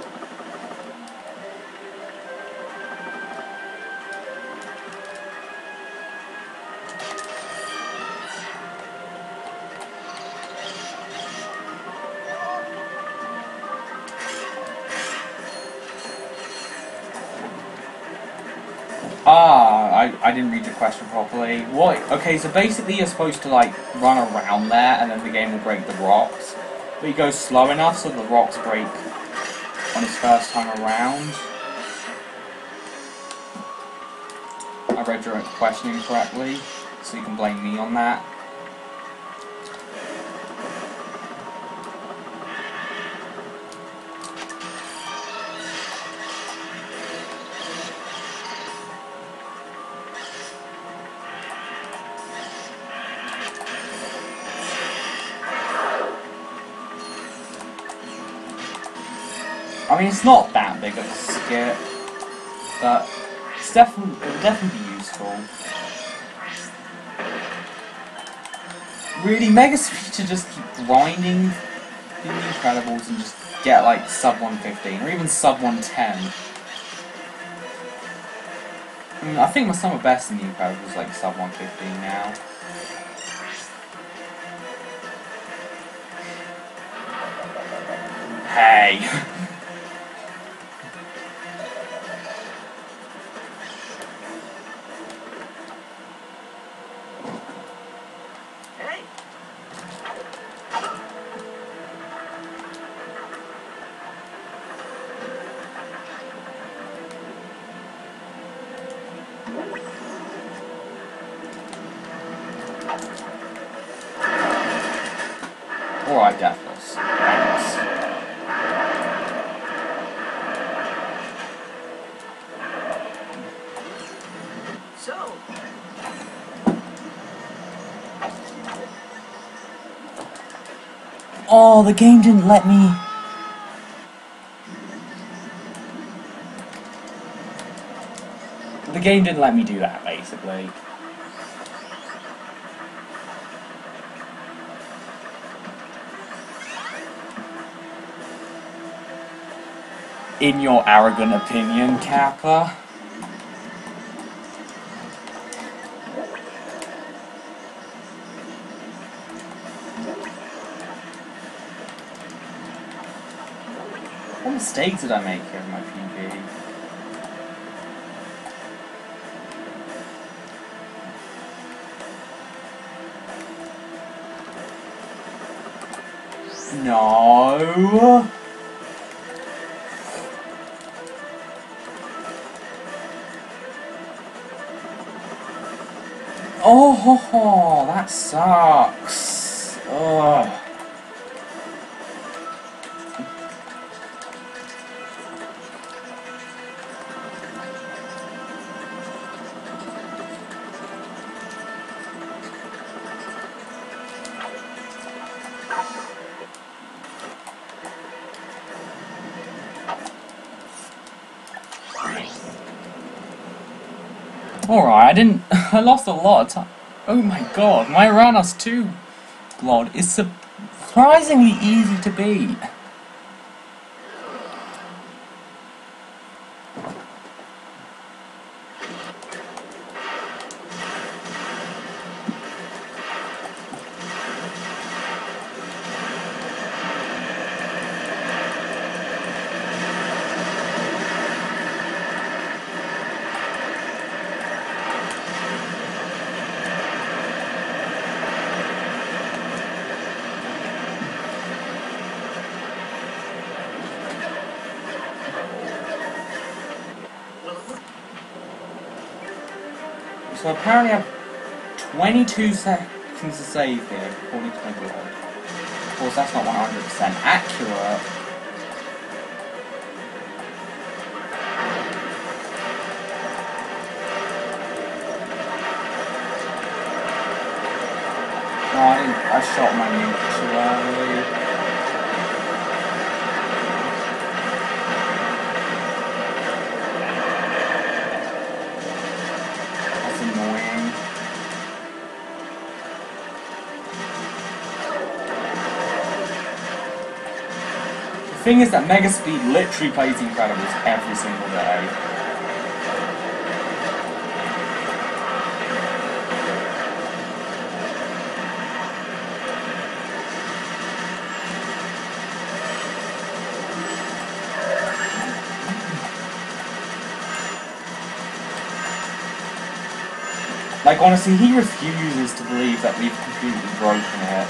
I didn't read your question properly. What? Okay, so basically you're supposed to, like, run around there and then the game will break the rocks. But you go slow enough so the rocks break on his first time around. I read your question incorrectly, so you can blame me on that. I mean, it's not that big of a skip, but it would definitely be useful. Really, Mega Speed to just keep grinding the Incredibles and just get like sub 115 or even sub 110. I mean, I think some of best in the Incredibles is like sub 115 now. Hey! Hey! Alright, Deathless. Thanks. So, Oh, the game didn't let me... The game didn't let me do that, basically. In your arrogant opinion, Kappa? What mistakes did I make here in my PB? No. Oh, ho, ho, that sucks. Ugh. Alright, I lost a lot of time. Oh my god, my Ranos 2 Glod is surprisingly easy to beat. So apparently I have 22 seconds to save here, according to my blog. Of course, that's not 100% accurate. No, I shot my nuke too early. That's annoying. The thing is that Mega Speed literally plays The Incredibles every single day. Like, honestly, he refuses to believe that we've completely broken it.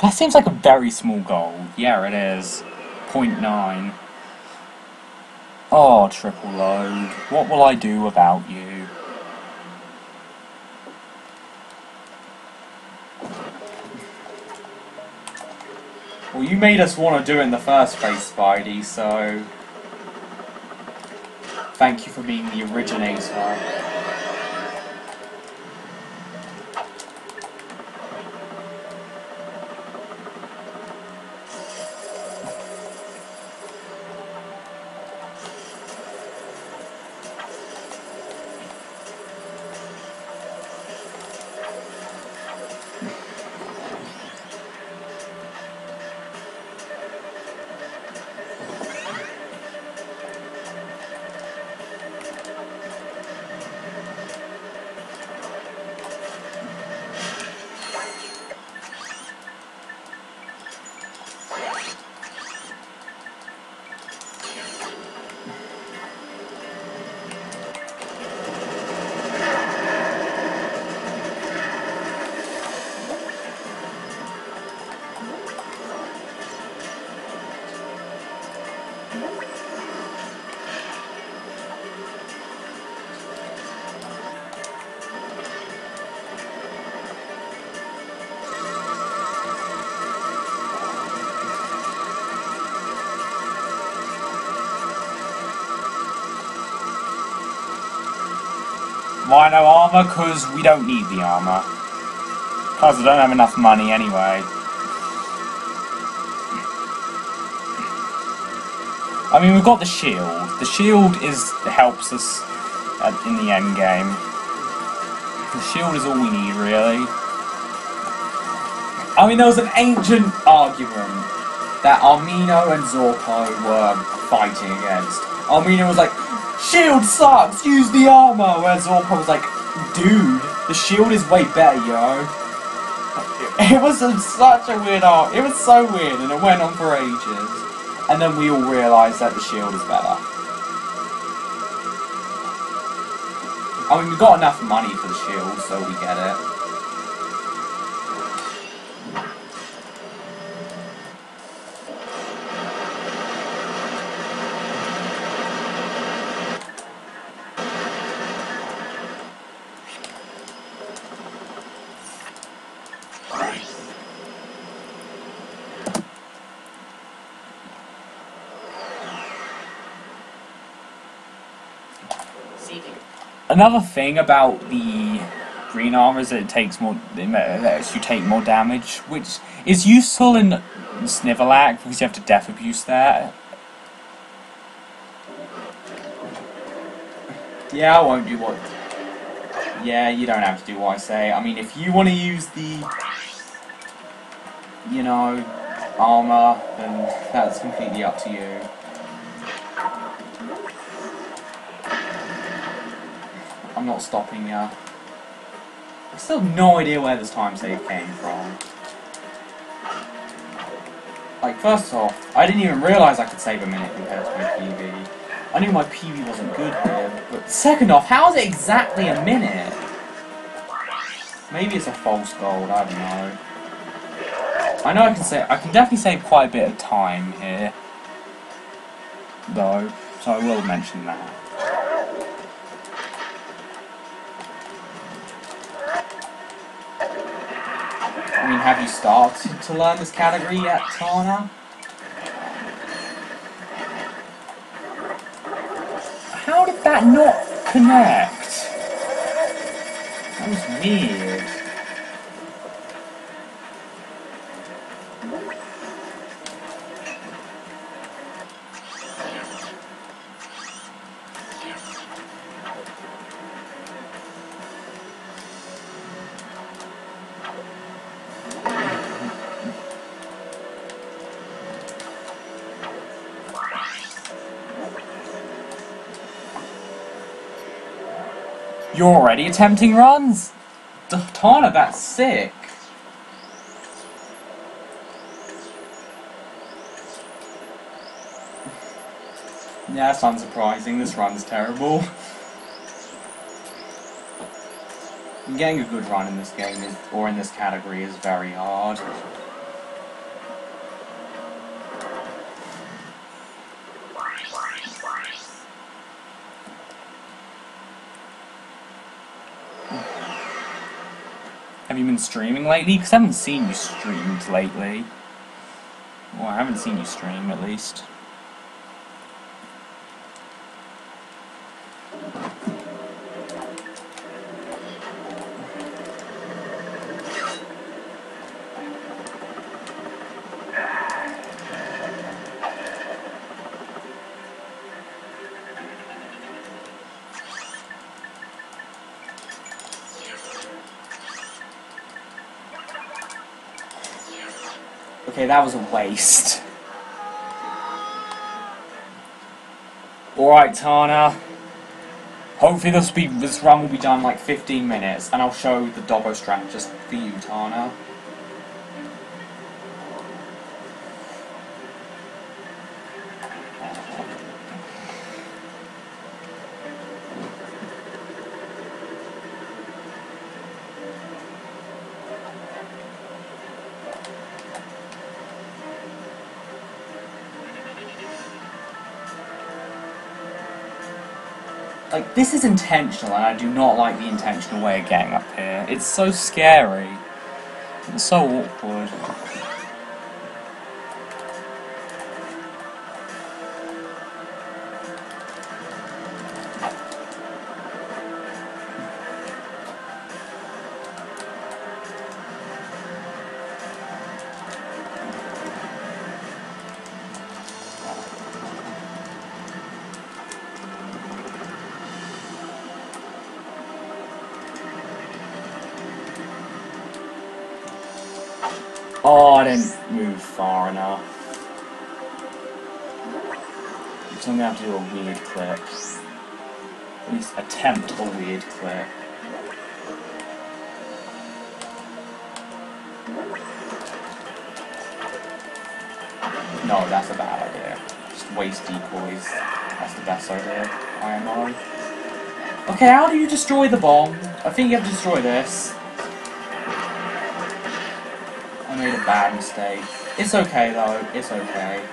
That seems like a very small goal. Yeah, it is. 0.9. Oh, triple load. What will I do without you? Well, you made us want to do it in the first place, Spidey, so... Thank you for being the originator. Why no armor? Because we don't need the armor. Plus, I don't have enough money anyway. I mean, we've got the shield. The shield helps us in the end game. The shield is all we need, really. I mean, there was an ancient argument that Armino and Zorpo were fighting against. Armino was like, shield sucks, use the armor! Where Zorpo was like, dude, the shield is way better, yo. It was such a weird arc. It was so weird, and it went on for ages. And then we all realised that the shield is better. I mean, we got enough money for the shield, so we get it. Another thing about the green armor is that it lets you take more damage, which is useful in Snivelak because you have to death abuse that. Yeah, I won't do what... Yeah, you don't have to do what I say. I mean, if you want to use the... you know, armor, then that's completely up to you. I'm not stopping you. I still have no idea where this time save came from. Like, first off, I didn't even realise I could save a minute compared to my PB. I knew my PB wasn't good here, but second off, how is it exactly a minute? Maybe it's a false gold, I don't know. I know I can definitely save quite a bit of time here, though, so I will mention that. I mean, have you started to learn this category yet, Tana? How did that not connect? That was weird. You're already attempting runs? Tana, that's sick. Yeah, that's unsurprising. This run's terrible. Getting a good run in this game or in this category is very hard. Have you been streaming lately? Because I haven't seen you streamed lately. Well, I haven't seen you stream, at least. Okay, that was a waste. Alright, Tana. Hopefully this run will be done in like 15 minutes, and I'll show the doggo strat just for you, Tana. Like, this is intentional, and I do not like the intentional way of getting up here. It's so scary. It's so awkward. Oh, I didn't move far enough. So I'm gonna have to do a weird clip. At least attempt a weird clip. No, that's a bad idea. Just waste decoys. That's the best idea. IMO. Okay, how do you destroy the bomb? I think you have to destroy this. I made a bad mistake. It's okay though, it's okay.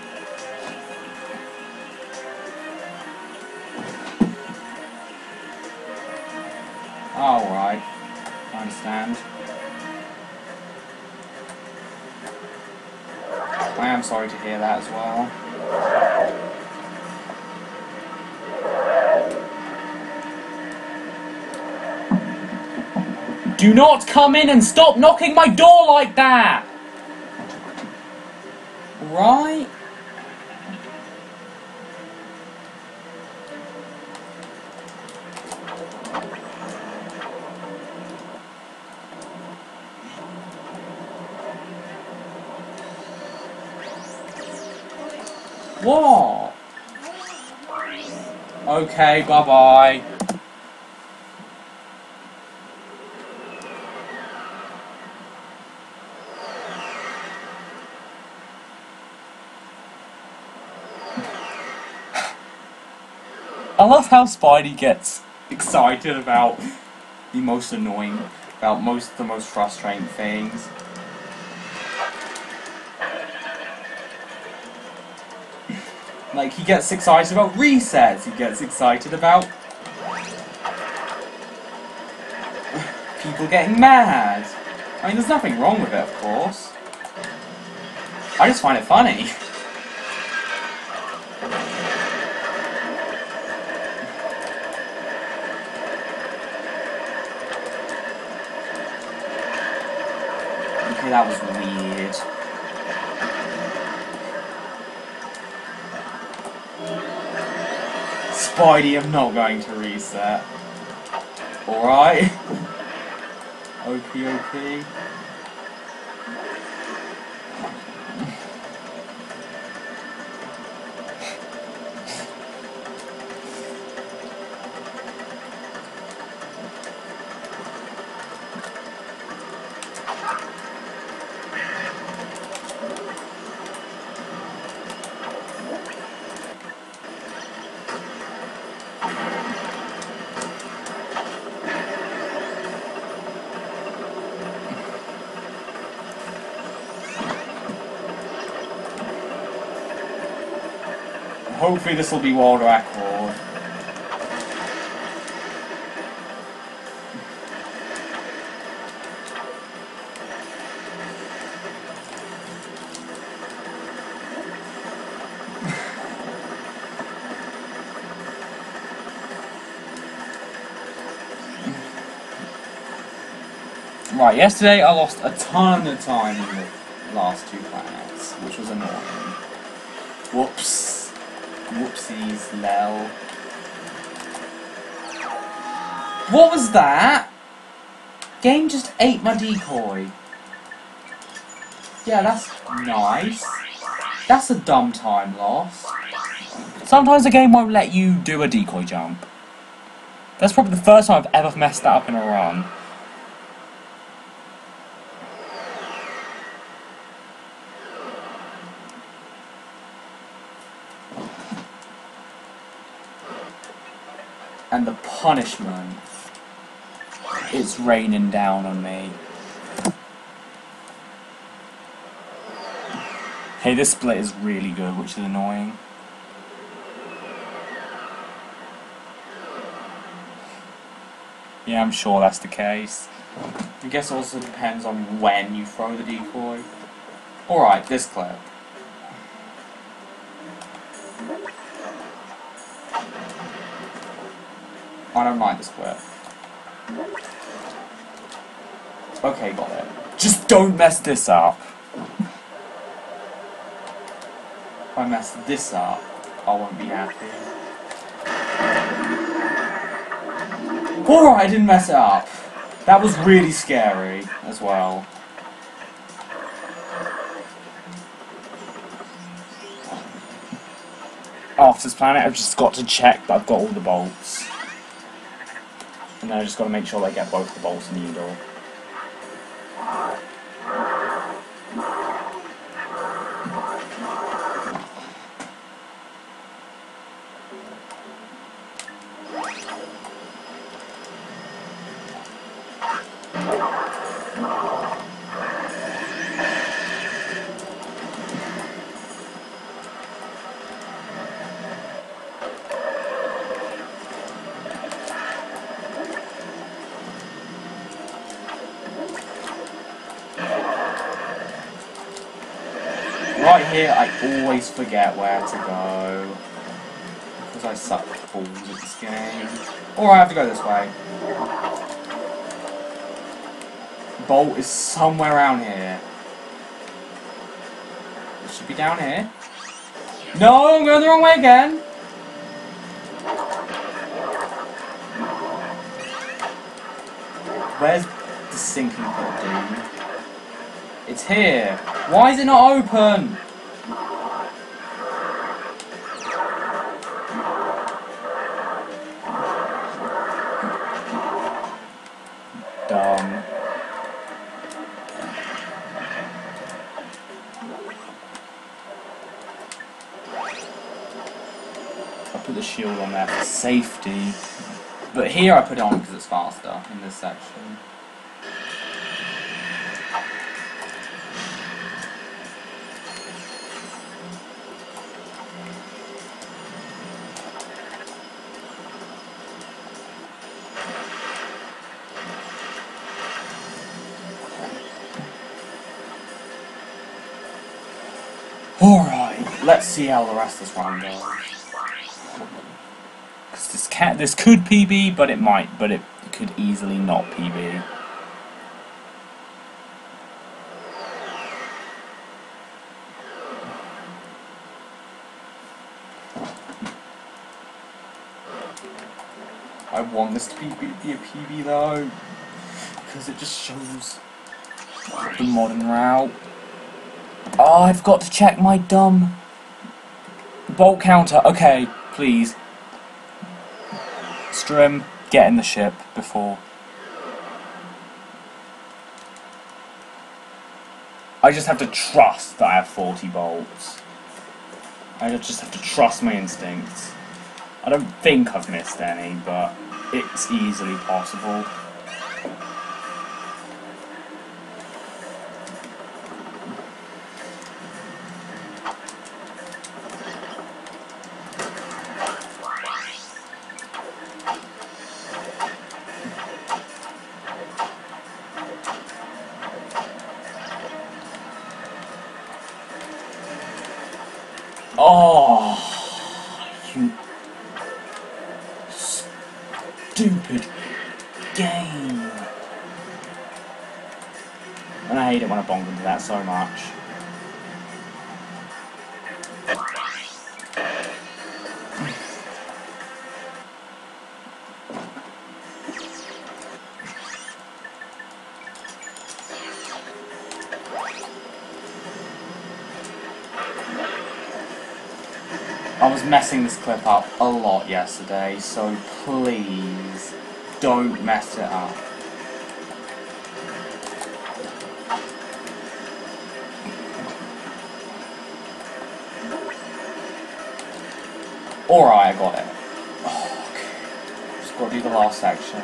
Alright, I understand. I am sorry to hear that as well. Do not come in and stop knocking my door like that! Right? What? Okay, bye-bye. I love how Spidey gets excited about the most annoying, about the most frustrating things. Like, he gets excited about resets, he gets excited about people getting mad. I mean, there's nothing wrong with it, of course. I just find it funny. Okay, that was weird. Spidey, I'm not going to reset. Alright. OP. Hopefully this will be world record. Right, yesterday I lost a ton of time in the last 2 planets, which was annoying. Whoops. Whoopsies, lel. What was that? Game just ate my decoy. Yeah, that's nice. That's a dumb time loss. Sometimes the game won't let you do a decoy jump. That's probably the first time I've ever messed that up in a run. And the punishment is raining down on me. Hey, this split is really good, which is annoying. Yeah, I'm sure that's the case. I guess it also depends on when you throw the decoy. Alright, this clip. I don't like this clip. Okay, got it. Just don't mess this up. If I mess this up, I won't be happy. Alright, I didn't mess it up. That was really scary as well. After this planet, I've just got to check that I've got all the bolts. And then I just got to make sure I get both the bolts and needle. Right here, I always forget where to go. Because I suck balls at this game. Or I have to go this way. Bolt is somewhere around here. It should be down here. No, I'm going the wrong way again. Where's the sinking pot, dude? It's here. Why is it not open? Dumb. I put the shield on there for safety. But here I put it on because it's faster in this section. Alright, let's see how the rest of this run goes. Because this could PB, but it could easily not PB. I want this to be a PB though, because it just shows the modern route. Oh, I've got to check my dumb bolt counter. Okay, please. Strim, get in the ship before. I just have to trust that I have 40 bolts. I just have to trust my instincts. I don't think I've missed any, but it's easily possible. Oh, you stupid game. And I hate it when I bonk into that so much. I was messing this clip up a lot yesterday, so please don't mess it up. Alright, I got it. Oh, okay. Just gotta do the last section.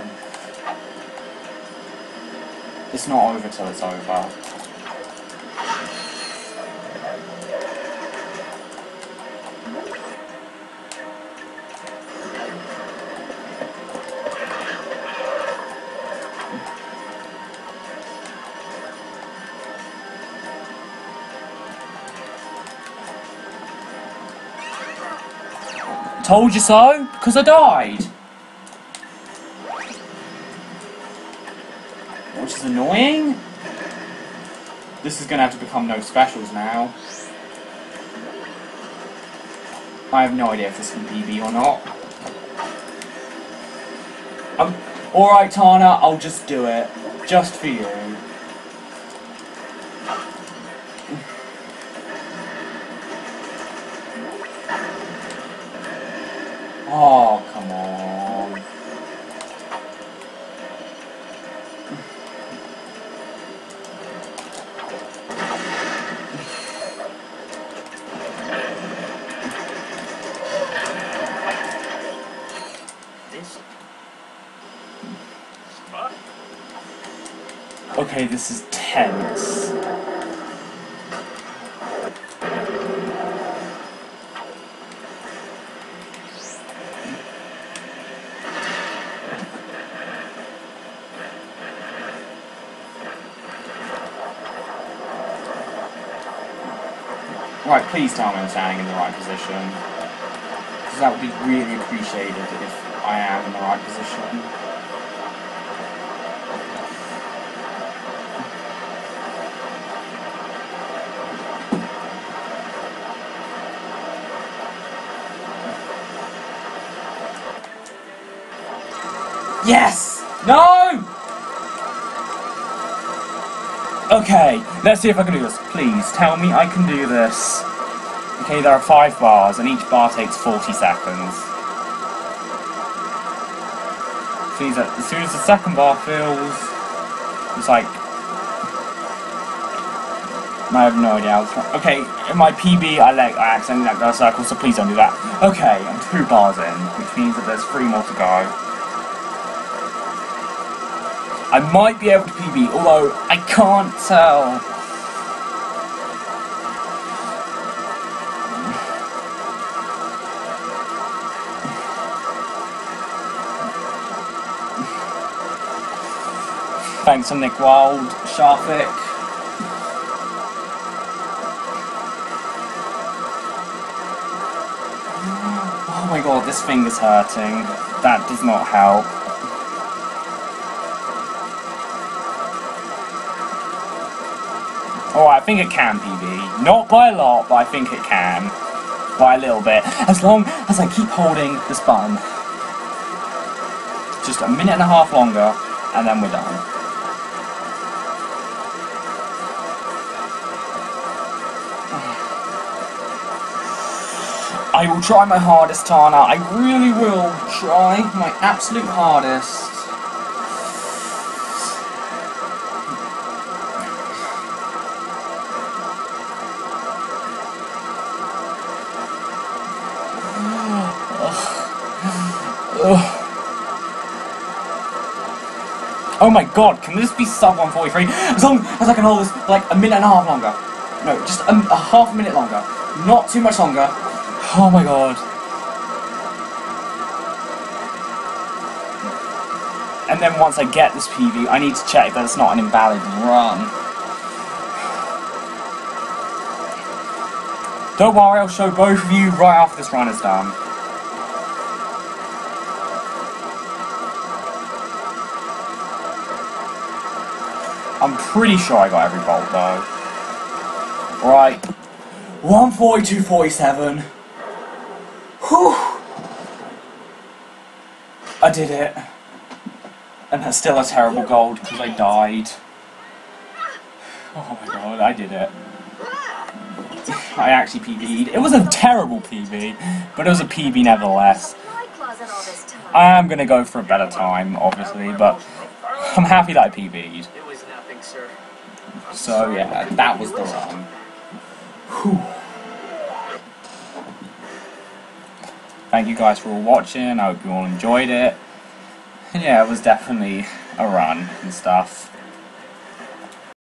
It's not over till it's over. Told you so, because I died. Which is annoying. This is going to have to become no specials now. I have no idea if this can PB or not. Alright, Tana, I'll just do it. Just for you. Oh, come on. Okay, this is tense. Right, please tell me I'm standing in the right position. Because that would be really appreciated if I am in the right position. Yes! No! Okay, let's see if I can do this. Please, tell me I can do this. Okay, there are 5 bars, and each bar takes 40 seconds. Please, as soon as the second bar fills, it's like... I have no idea how it's... Okay, in my PB, I accidentally let go of a circle, so please don't do that. Okay, I'm 2 bars in, which means that there's 3 more to go. I might be able to PB, although I can't tell. Thanks to Nick Wild, Sharfik. Oh my god, this finger's hurting. That does not help. Oh, I think it can PB. Not by a lot, but I think it can. By a little bit. As long as I keep holding this button. Just a minute and a half longer, and then we're done. I will try my hardest, Tana. I really will try my absolute hardest. Oh my god, can this be sub 143? As long as I can hold this for like a minute and a half longer. No, just a half a minute longer. Not too much longer. Oh my god. And then once I get this PB, I need to check that it's not an invalid run. Don't worry, I'll show both of you right after this run is done. I'm pretty sure I got every bolt though. Right. 142.47. Whew. I did it. And that's still a terrible gold because I died. Oh my god, I did it. I actually PB'd. It was a terrible PB, but it was a PB nevertheless. I am going to go for a better time, obviously, but I'm happy that I PB'd. It was nothing, sir. So yeah, that was the run. Whew. Thank you guys for all watching, I hope you all enjoyed it. And yeah, it was definitely a run and stuff.